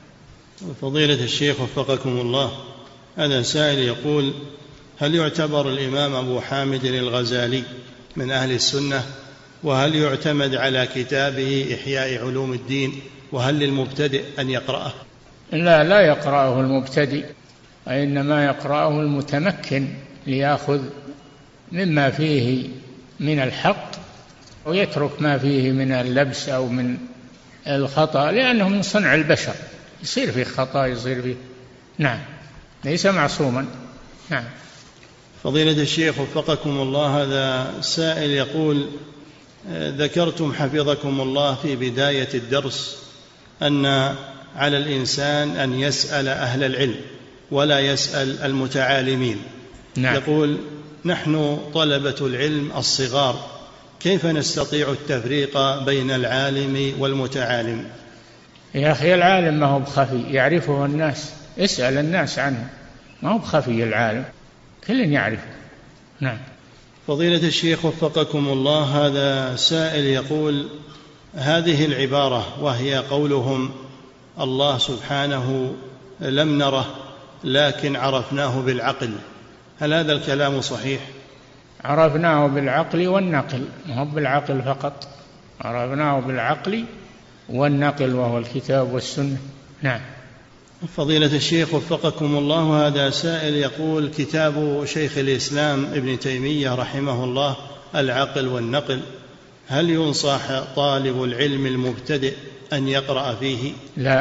فضيلة الشيخ وفقكم الله، هذا سائل يقول: هل يعتبر الإمام أبو حامد الغزالي من أهل السنة؟ وهل يعتمد على كتابه إحياء علوم الدين؟ وهل للمبتدئ أن يقرأه؟ لا يقرأه المبتدئ، وإنما يقرأه المتمكن ليأخذ مما فيه من الحق ويترك ما فيه من اللبس أو من الخطأ، لأنه من صنع البشر، يصير فيه خطأ، يصير فيه. نعم. ليس معصوما. نعم. فضيلة الشيخ وفقكم الله، هذا سائل يقول: ذكرتم حفظكم الله في بداية الدرس أن على الإنسان أن يسأل أهل العلم ولا يسأل المتعالمين. نعم. يقول: نحن طلبة العلم الصغار، كيف نستطيع التفريق بين العالم والمتعالم؟ يا أخي، العالم ما هو بخفي، يعرفه الناس، اسأل الناس عنه، ما هو بخفي العالم، كل يعرفه. نعم. فضيلة الشيخ وفقكم الله، هذا سائل يقول: هذه العبارة وهي قولهم الله سبحانه لم نره لكن عرفناه بالعقل، هل هذا الكلام صحيح؟ عرفناه بالعقل والنقل، ما هو بالعقل فقط، عرفناه بالعقل والنقل وهو الكتاب والسنة. نعم. فضيلة الشيخ وفقكم الله، هذا سائل يقول: كتاب شيخ الإسلام ابن تيمية رحمه الله العقل والنقل، هل ينصح طالب العلم المبتدئ أن يقرأ فيه؟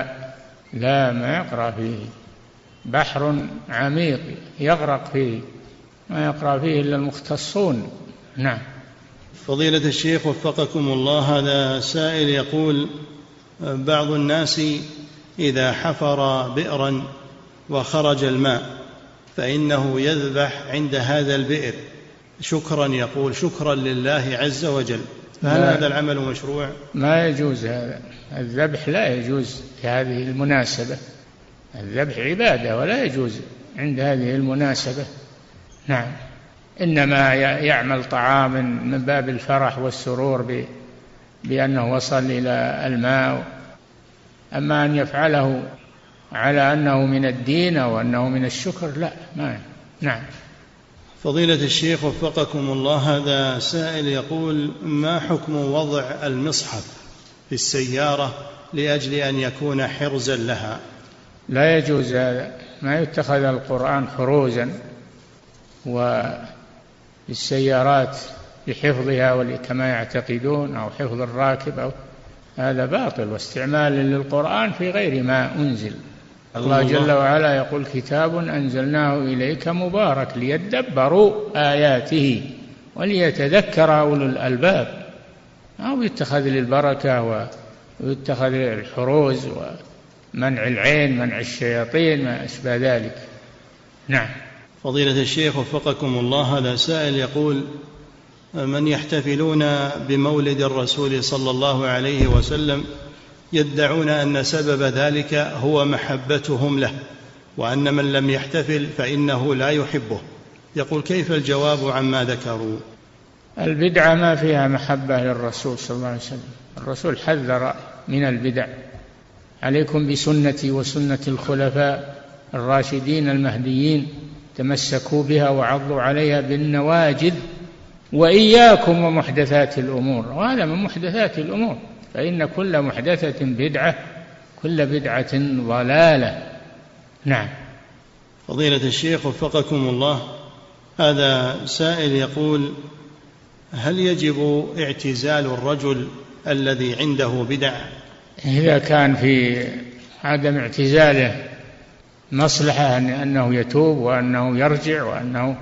لا ما يقرأ فيه، بحر عميق يغرق فيه، ما يقرأ فيه إلا المختصون. نعم. فضيلة الشيخ وفقكم الله، هذا سائل يقول: بعض الناس إذا حفر بئرا وخرج الماء فإنه يذبح عند هذا البئر شكرا، يقول شكرا لله عز وجل، فهل هذا العمل مشروع؟ ما يجوز هذا الذبح، لا يجوز في هذه المناسبة. الذبح عبادة ولا يجوز عند هذه المناسبة. نعم، إنما يعمل طعام من باب الفرح والسرور بأنه وصل إلى الماء، أما أن يفعله على أنه من الدين أو أنه من الشكر لا، ما. نعم. فضيلة الشيخ وفقكم الله، هذا سائل يقول: ما حكم وضع المصحف في السيارة لأجل أن يكون حرزا لها؟ لا يجوز هذا، ما يتخذ القرآن حروزا والسيارات لحفظها كما يعتقدون، أو حفظ الراكب، أو هذا باطل واستعمال للقرآن في غير ما أنزل. الله جل وعلا يقول: كتاب أنزلناه إليك مبارك ليدبروا آياته وليتذكر أولو الألباب. أو يتخذ للبركة ويتخذ الحروز ومنع العين، منع الشياطين، ما أشبه ذلك. نعم. فضيلة الشيخ وفقكم الله، هذا سائل يقول: من يحتفلون بمولد الرسول صلى الله عليه وسلم يدعون أن سبب ذلك هو محبتهم له، وأن من لم يحتفل فإنه لا يحبه، يقول كيف الجواب عما ذكروا؟ البدعة ما فيها محبة للرسول صلى الله عليه وسلم، الرسول حذر من البدع: عليكم بسنتي وسنة الخلفاء الراشدين المهديين، تمسكوا بها وعضوا عليها بالنواجذ، وإياكم ومحدثات الأمور. وهذا من محدثات الأمور، فإن كل محدثة بدعة، كل بدعة ضلالة. نعم. فضيلة الشيخ وفقكم الله، هذا سائل يقول: هل يجب اعتزال الرجل الذي عنده بدع؟ إذا كان في عدم اعتزاله مصلحة أنه يتوب وأنه يرجع وأنه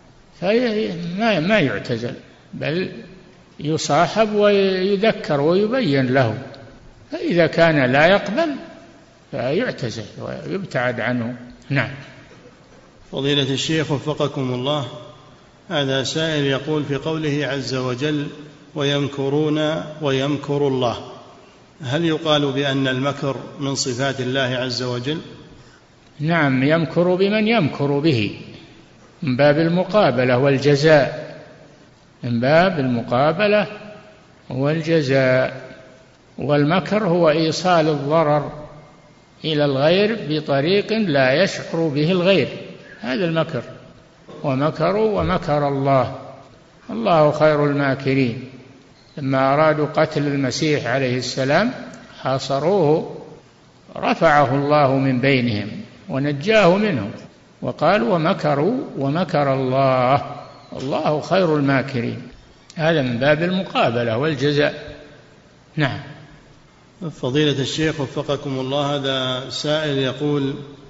ما يعتزل، بل يصاحب ويذكر ويبين له. فإذا كان لا يقبل فيعتزل ويبتعد عنه. نعم. فضيلة الشيخ وفقكم الله، هذا سائل يقول: في قوله عز وجل: ويمكرون ويمكر الله، هل يقال بأن المكر من صفات الله عز وجل؟ نعم، يمكر بمن يمكر به من باب المقابلة والجزاء، من باب المقابلة والجزاء. والمكر هو إيصال الضرر إلى الغير بطريق لا يشعر به الغير، هذا المكر. ومكروا ومكر الله، الله خير الماكرين. لما أرادوا قتل المسيح عليه السلام حاصروه، رفعه الله من بينهم ونجاه منهم، وقالوا ومكروا ومكر الله، الله خير الماكرين. هذا من باب المقابلة والجزاء. نعم. فضيلة الشيخ وفقكم الله، هذا سائل يقول: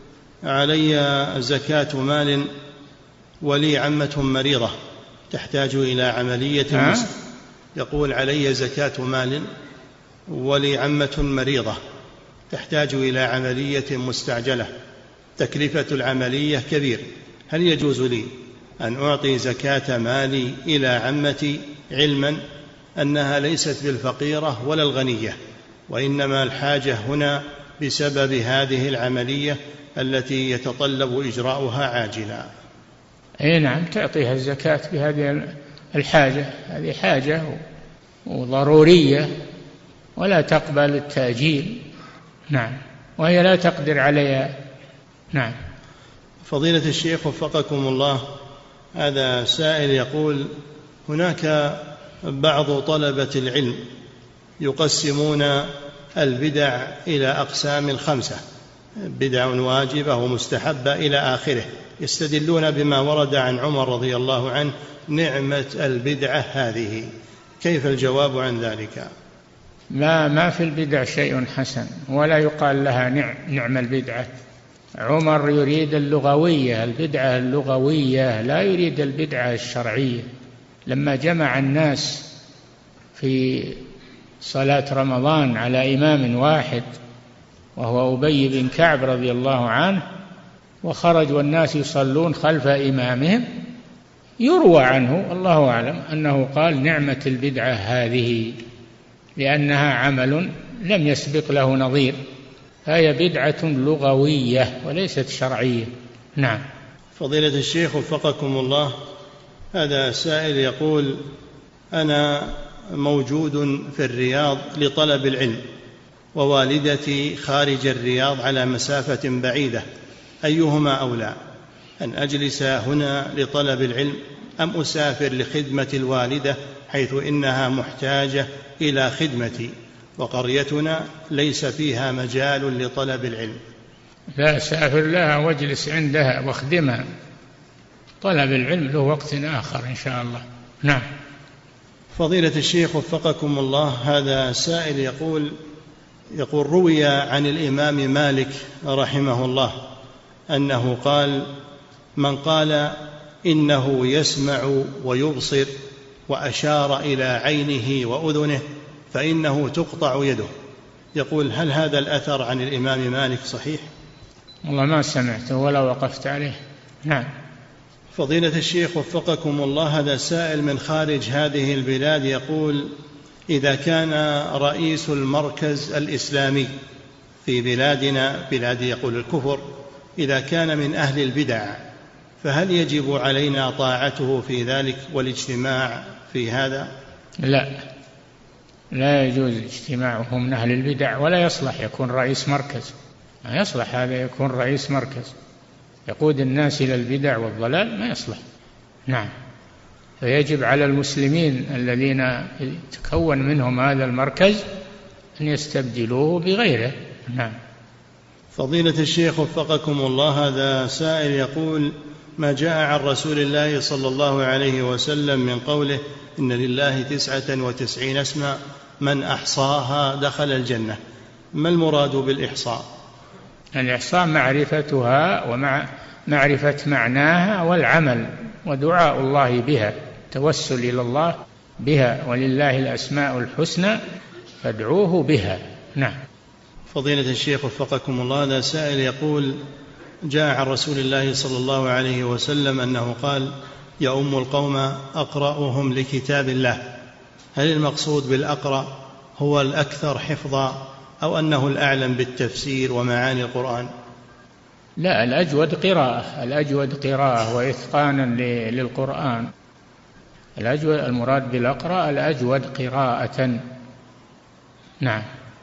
علي زكاة مال ولي عمة مريضة تحتاج إلى عملية يقول: علي زكاة مال ولي عمة مريضة تحتاج إلى عملية مستعجلة، تكلفة العملية كبير، هل يجوز لي أن أعطي زكاة مالي إلى عمتي، علما أنها ليست بالفقيرة ولا الغنية، وإنما الحاجة هنا بسبب هذه العملية التي يتطلب إجراؤها عاجلا؟ أي نعم، تعطيها الزكاة بهذه الحاجة، هذه حاجة وضرورية ولا تقبل التأجيل. نعم، وهي لا تقدر عليها. نعم. فضيلة الشيخ وفقكم الله، هذا سائل يقول: هناك بعض طلبة العلم يقسمون البدع إلى أقسام 5، بدع واجبة ومستحبة إلى آخره، يستدلون بما ورد عن عمر رضي الله عنه: نعمة البدعة هذه، كيف الجواب عن ذلك؟ ما في البدع شيء حسن، ولا يقال لها نعم البدعة. عمر يريد اللغوية، البدعة اللغوية، لا يريد البدعة الشرعية. لما جمع الناس في صلاة رمضان على إمام واحد وهو أبي بن كعب رضي الله عنه، وخرج والناس يصلون خلف إمامهم. يروى عنه الله أعلم أنه قال: نعمة البدعة هذه، لأنها عمل لم يسبق له نظير، فهي بدعة لغوية وليست شرعية. نعم. فضيلة الشيخ وفقكم الله، هذا سائل يقول: أنا موجود في الرياض لطلب العلم، ووالدتي خارج الرياض على مسافة بعيدة، أيهما أولى، أن أجلس هنا لطلب العلم أم أسافر لخدمة الوالدة حيث إنها محتاجة إلى خدمتي وقريتنا ليس فيها مجال لطلب العلم؟ لا، سافر لها واجلس عندها واخدمها. طلب العلم له وقت آخر إن شاء الله. نعم. فضيلة الشيخ وفقكم الله، هذا سائل يقول: روي عن الإمام مالك رحمه الله أنه قال: من قال إنه يسمع ويبصر وأشار إلى عينه وأذنه فإنه تقطع يده. يقول: هل هذا الأثر عن الإمام مالك صحيح؟ والله ما سمعته ولا وقفت عليه. نعم. فضيلة الشيخ وفقكم الله، هذا سائل من خارج هذه البلاد يقول: إذا كان رئيس المركز الإسلامي في بلادنا، بلاد يقول الكفر، إذا كان من أهل البدع، فهل يجب علينا طاعته في ذلك والاجتماع في هذا؟ لا يجوز اجتماعه من أهل البدع، ولا يصلح يكون رئيس مركز. ما يصلح هذا يكون رئيس مركز يقود الناس إلى البدع والضلال، ما يصلح. نعم. فيجب على المسلمين الذين تكون منهم هذا المركز أن يستبدلوه بغيره. نعم. فضيلة الشيخ وفقكم الله، هذا سائل يقول: ما جاء عن رسول الله صلى الله عليه وسلم من قوله: إن لله 99 اسما من أحصاها دخل الجنة، ما المراد بالإحصاء؟ الإحصاء معرفتها ومعرفة معناها والعمل ودعاء الله بها، توسل إلى الله بها، ولله الأسماء الحسنى فادعوه بها. نعم. فضيلة الشيخ وفقكم الله، هذا سائل يقول: جاء عن رسول الله صلى الله عليه وسلم أنه قال: يؤم القوم أقرأهم لكتاب الله، هل المقصود بالأقرأ هو الأكثر حفظا أو أنه الأعلم بالتفسير ومعاني القرآن؟ لا، الأجود قراءة وإتقانا للقرآن. المراد بالأقرأ الأجود قراءة. نعم.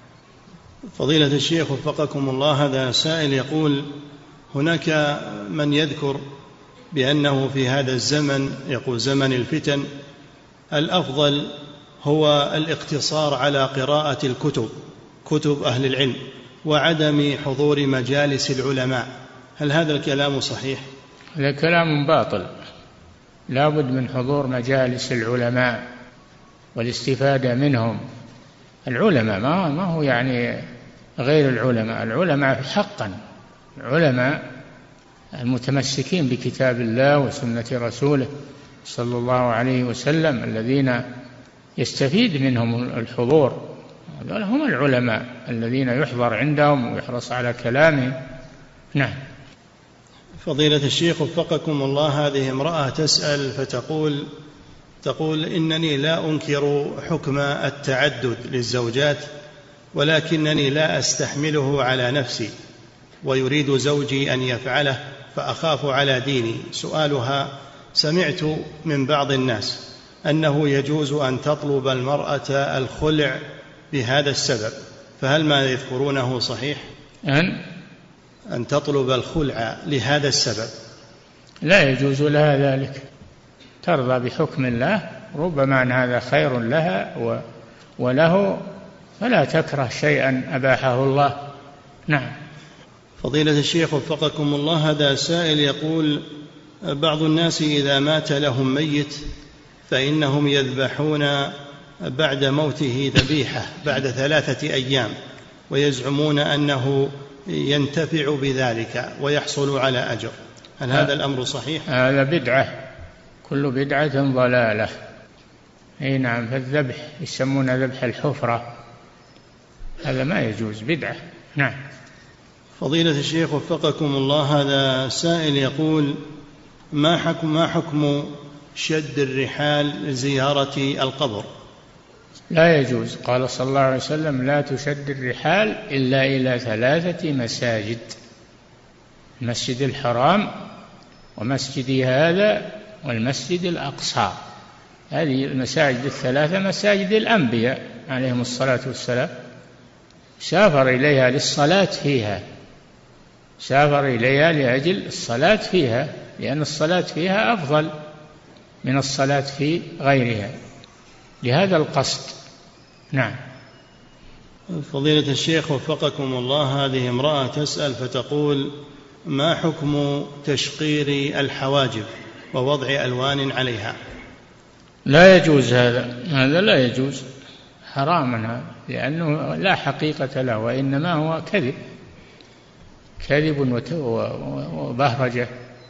فضيلة الشيخ وفقكم الله، هذا سائل يقول: هناك من يذكر بأنه في هذا الزمن، يقول زمن الفتن، الأفضل هو الاقتصار على قراءة كتب أهل العلم وعدم حضور مجالس العلماء، هل هذا الكلام صحيح؟ هذا كلام باطل، لا بد من حضور مجالس العلماء والاستفادة منهم. العلماء ما هو يعني غير العلماء حقا، العلماء المتمسكين بكتاب الله وسنة رسوله صلى الله عليه وسلم الذين يستفيد منهم الحضور، هذول هم العلماء الذين يحضر عندهم ويحرص على كلامهم. نعم. فضيلة الشيخ وفقكم الله، هذه امرأة تسأل فتقول: إنني لا أنكر حكم التعدد للزوجات، ولكنني لا أستحمله على نفسي، ويريد زوجي أن يفعله فأخاف على ديني. سؤالها: سمعت من بعض الناس أنه يجوز أن تطلب المرأة الخلع بهذا السبب، فهل ما يذكرونه صحيح؟ أن تطلب الخلع لهذا السبب؟ لا يجوز لها ذلك، ترضى بحكم الله، ربما أن هذا خير لها وله، فلا تكره شيئا أباحه الله. نعم. فضيلة الشيخ وفقكم الله، هذا سائل يقول: بعض الناس إذا مات لهم ميت فإنهم يذبحون بعد موته ذبيحة بعد 3 أيام، ويزعمون أنه ينتفع بذلك ويحصل على أجر، هل هذا الأمر صحيح؟ هذا بدعة، كل بدعة ضلالة، أي نعم. فالذبح يسمونه ذبح الحفرة، هذا ما يجوز، بدعة. نعم. فضيلة الشيخ وفقكم الله، هذا سائل يقول: ما حكم شد الرحال لزيارة القبر؟ لا يجوز. قال صلى الله عليه وسلم: لا تشد الرحال إلا إلى 3 مساجد: المسجد الحرام، ومسجدي هذا، والمسجد الأقصى. هذه المساجد 3 مساجد الأنبياء عليهم الصلاة والسلام، سافر إليها للصلاة فيها، سافر إليها لأجل الصلاة فيها، لأن الصلاة فيها أفضل من الصلاة في غيرها، لهذا القصد. نعم. فضيلة الشيخ وفقكم الله، هذه امرأة تسأل فتقول: ما حكم تشقير الحواجب ووضع ألوان عليها؟ لا يجوز هذا لا يجوز، حرام، لأنه لا حقيقة له، وإنما هو كذب وبهرجة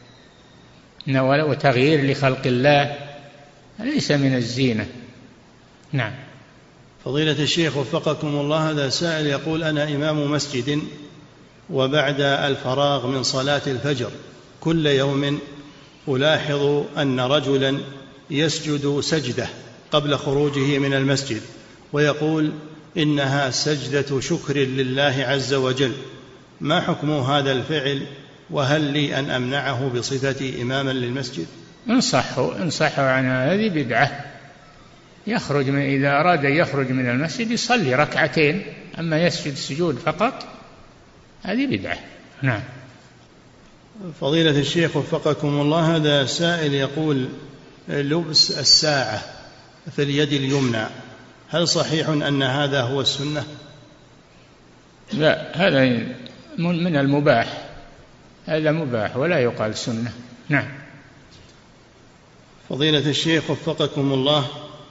وتغيير لخلق الله، ليس من الزينة. نعم. فضيلة الشيخ وفقكم الله، هذا سائل يقول: أنا إمام مسجد، وبعد الفراغ من صلاة الفجر كل يوم ألاحظ أن رجلا يسجد سجدة قبل خروجه من المسجد، ويقول إنها سجدة شكر لله عز وجل، ما حكم هذا الفعل؟ وهل لي أن أمنعه بصفتي إماما للمسجد؟ انصحوا عنها، هذه بدعة. إذا أراد أن يخرج من المسجد يصلي 2 ركعتين، أما يسجد سجود فقط هذه بدعة. نعم. فضيلة الشيخ وفقكم الله، هذا سائل يقول: لبس الساعة في اليد اليمنى، هل صحيح أن هذا هو السنة؟ لا، هذا من المباح، هذا مباح ولا يقال سنة. نعم. فضيلة الشيخ وفقكم الله،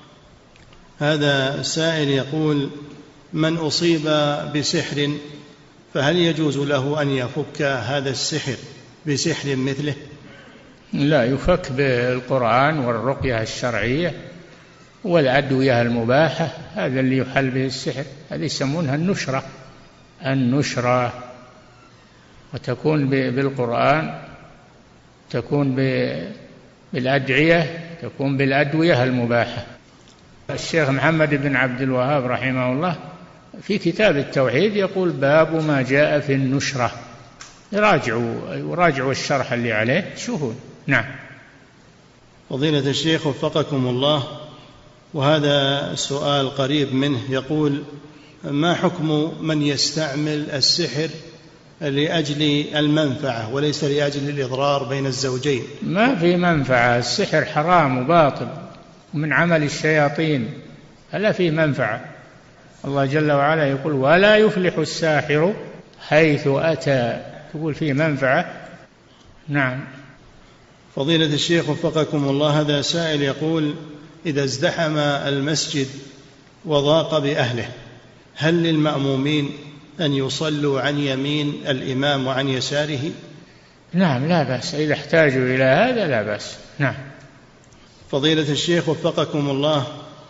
هذا سائل يقول: من أصيب بسحر فهل يجوز له أن يفك هذا السحر بسحر مثله؟ لا، يفك بالقرآن والرقية الشرعية والأدوية المباحة، هذا اللي يحل به السحر، هذه يسمونها النشرة، وتكون بالقرآن، تكون بالأدعية، تكون بالأدوية المباحة. الشيخ محمد بن عبد الوهاب رحمه الله في كتاب التوحيد يقول: باب ما جاء في النشرة، يراجعوا الشرح اللي عليه شوفوا. نعم. فضيلة الشيخ وفقكم الله، وهذا سؤال قريب منه، يقول: ما حكم من يستعمل السحر لأجل المنفعة وليس لأجل الإضرار بين الزوجين؟ ما في منفعة، السحر حرام وباطل ومن عمل الشياطين، ألا فيه منفعة؟ الله جل وعلا يقول: ولا يفلح الساحر حيث أتى، تقول فيه منفعة؟ نعم. فضيلة الشيخ وفقكم الله، هذا سائل يقول: إذا ازدحم المسجد وضاق بأهله، هل للمأمومين أن يصلوا عن يمين الإمام وعن يساره؟ نعم، لا بأس، إذا احتاجوا إلى هذا لا بأس. نعم. فضيلة الشيخ وفقكم الله،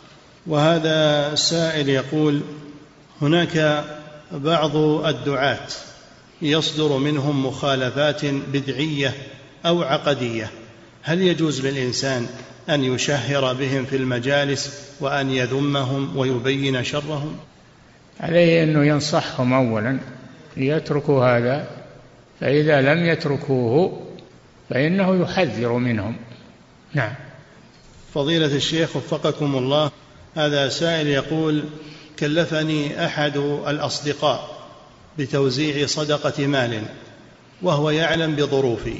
وهذا سائل يقول: هناك بعض الدعاة يصدر منهم مخالفات بدعية أو عقدية، هل يجوز للإنسان أن يشهر بهم في المجالس وأن يذمهم ويبين شرهم؟ عليه أنه ينصحهم أولا ليتركوا هذا، فإذا لم يتركوه فإنه يحذر منهم. نعم. فضيلة الشيخ وفقكم الله، هذا سائل يقول: كلفني أحد الأصدقاء بتوزيع صدقة مال وهو يعلم بظروفي،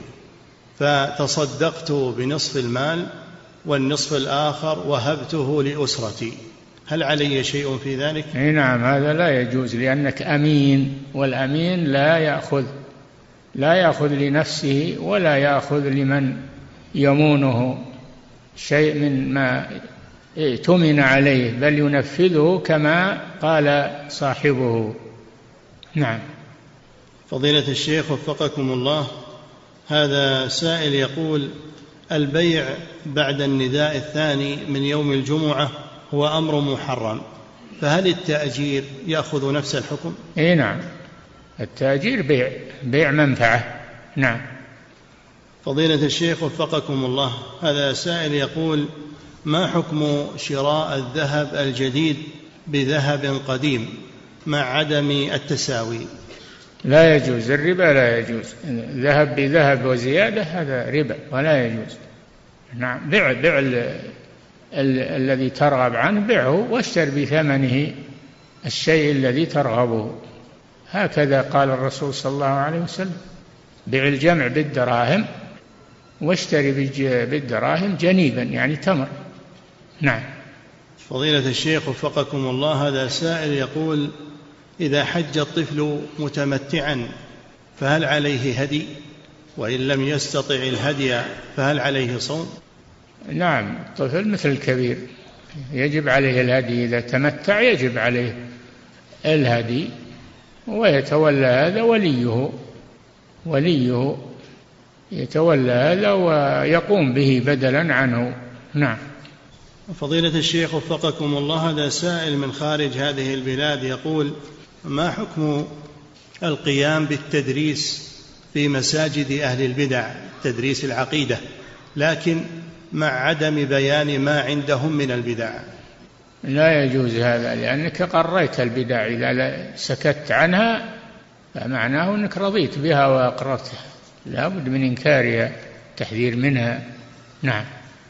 فتصدقت بنصف المال والنصف الآخر وهبته لأسرتي، هل علي شيء في ذلك؟ نعم، هذا لا يجوز، لأنك أمين، والأمين لا يأخذ لنفسه ولا يأخذ لمن يمونه شيء من ما ائتمن عليه، بل ينفذه كما قال صاحبه. نعم. فضيلة الشيخ وفقكم الله، هذا سائل يقول: البيع بعد النداء الثاني من يوم الجمعة هو أمر محرم، فهل التأجير يأخذ نفس الحكم؟ نعم، التأجير بيع منفعة. نعم. فضيلة الشيخ وفقكم الله، هذا سائل يقول: ما حكم شراء الذهب الجديد بذهب قديم مع عدم التساوي؟ لا يجوز، الربا لا يجوز، ذهب بذهب وزيادة هذا ربا ولا يجوز. نعم، بيع الذي ترغب عنه بيعه واشتر بثمنه الشيء الذي ترغبه، هكذا قال الرسول صلى الله عليه وسلم: بيع الجمع بالدراهم واشتري بالدراهم جنيبا، يعني تمر. نعم. فضيلة الشيخ وفقكم الله، هذا سائل يقول: إذا حج الطفل متمتعا فهل عليه هدي؟ وإن لم يستطع الهدي فهل عليه صوم؟ نعم، الطفل مثل الكبير يجب عليه الهدي، إذا تمتع يجب عليه الهدي، ويتولى هذا وليه يتولى هذا ويقوم به بدلا عنه. نعم. فضيلة الشيخ وفقكم الله، هذا سائل من خارج هذه البلاد يقول: ما حكم القيام بالتدريس في مساجد أهل البدع، تدريس العقيدة، لكن مع عدم بيان ما عندهم من البدع؟ لا يجوز هذا، لأنك قريت البدع، إذا سكت عنها فمعناه أنك رضيت بها وأقررتها، لا بد من إنكارها، تحذير منها. نعم.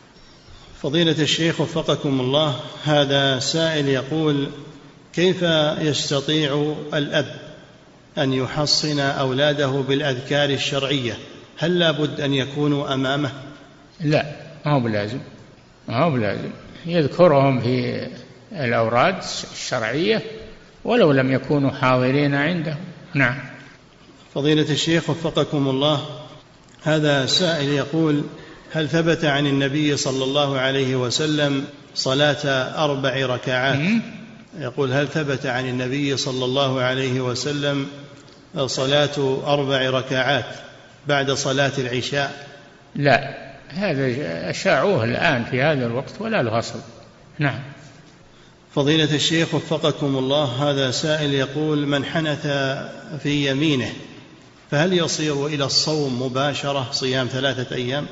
فضيلة الشيخ وفقكم الله، هذا سائل يقول: كيف يستطيع الأب أن يحصن أولاده بالأذكار الشرعية؟ هل لا بد أن يكونوا أمامه؟ لا، ما هو بلازم يذكرهم في الأوراد الشرعية ولو لم يكونوا حاضرين عنده. نعم. فضيلة الشيخ وفقكم الله، هذا سائل يقول: هل ثبت عن النبي صلى الله عليه وسلم صلاة 4 ركعات؟ يقول: هل ثبت عن النبي صلى الله عليه وسلم صلاة 4 ركعات بعد صلاة العشاء؟ لا، هذا أشاعوه الآن في هذا الوقت ولا له أصل. نعم. فضيلة الشيخ وفقكم الله، هذا سائل يقول: من حنث في يمينه فهل يصير إلى الصوم مباشرة، صيام 3 أيام؟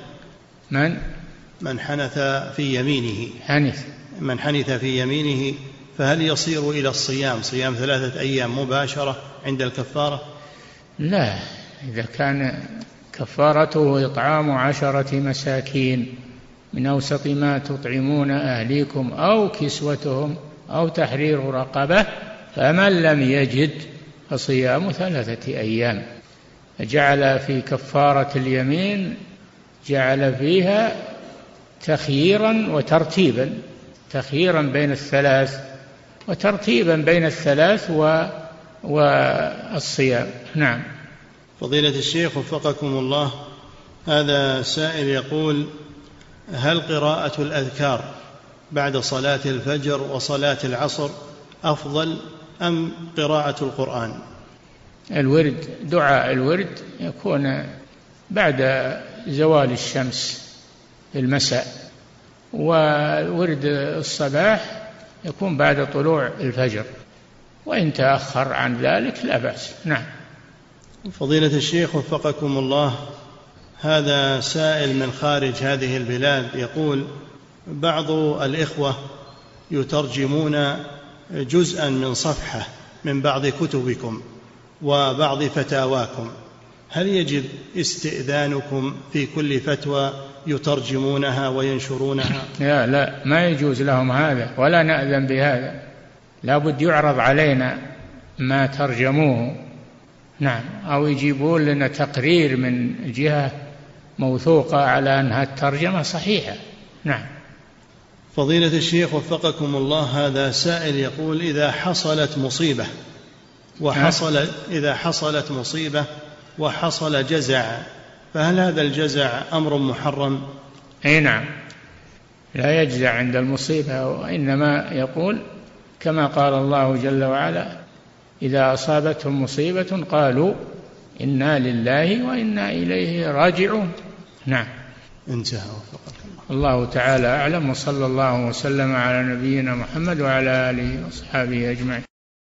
من حنث في يمينه، من حنث في يمينه فهل يصير إلى الصيام، صيام 3 أيام مباشرة عند الكفارة؟ لا، إذا كان كفارته إطعام 10 مساكين من أوسط ما تطعمون أهليكم أو كسوتهم أو تحرير رقبة، فمن لم يجد فصيام 3 أيام. جعل في كفارة اليمين جعل فيها تخييرا وترتيبا، تخييرا بين الثلاث وترتيبا بين الثلاث والصيام. نعم. فضيلة الشيخ وفقكم الله، هذا سائل يقول: هل قراءة الأذكار بعد صلاة الفجر وصلاة العصر أفضل أم قراءة القرآن؟ الورد، دعاء الورد يكون بعد زوال الشمس في المساء، وورد الصباح يكون بعد طلوع الفجر، وإن تأخر عن ذلك لا بأس. نعم. فضيلة الشيخ وفقكم الله، هذا سائل من خارج هذه البلاد يقول: بعض الإخوة يترجمون جزءا من صفحة من بعض كتبكم وبعض فتاواكم، هل يجب استئذانكم في كل فتوى يترجمونها وينشرونها؟ لا، ما يجوز لهم هذا ولا نأذن بهذا، لا بد يعرض علينا ما ترجموه. نعم. أو يجيبون لنا تقرير من جهة موثوقة على أنها الترجمة صحيحة. نعم. فضيلة الشيخ وفقكم الله، هذا سائل يقول: إذا حصلت مصيبة وحصل جزع، فهل هذا الجزع أمر محرم؟ نعم، لا يجزع عند المصيبة، وإنما يقول كما قال الله جل وعلا: إذا أصابتهم مصيبة قالوا إنا لله وإنا إليه راجعون. نعم. انتهى وفقك الله. الله تعالى أعلم، وصلى الله وسلم على نبينا محمد وعلى آله وأصحابه أجمعين.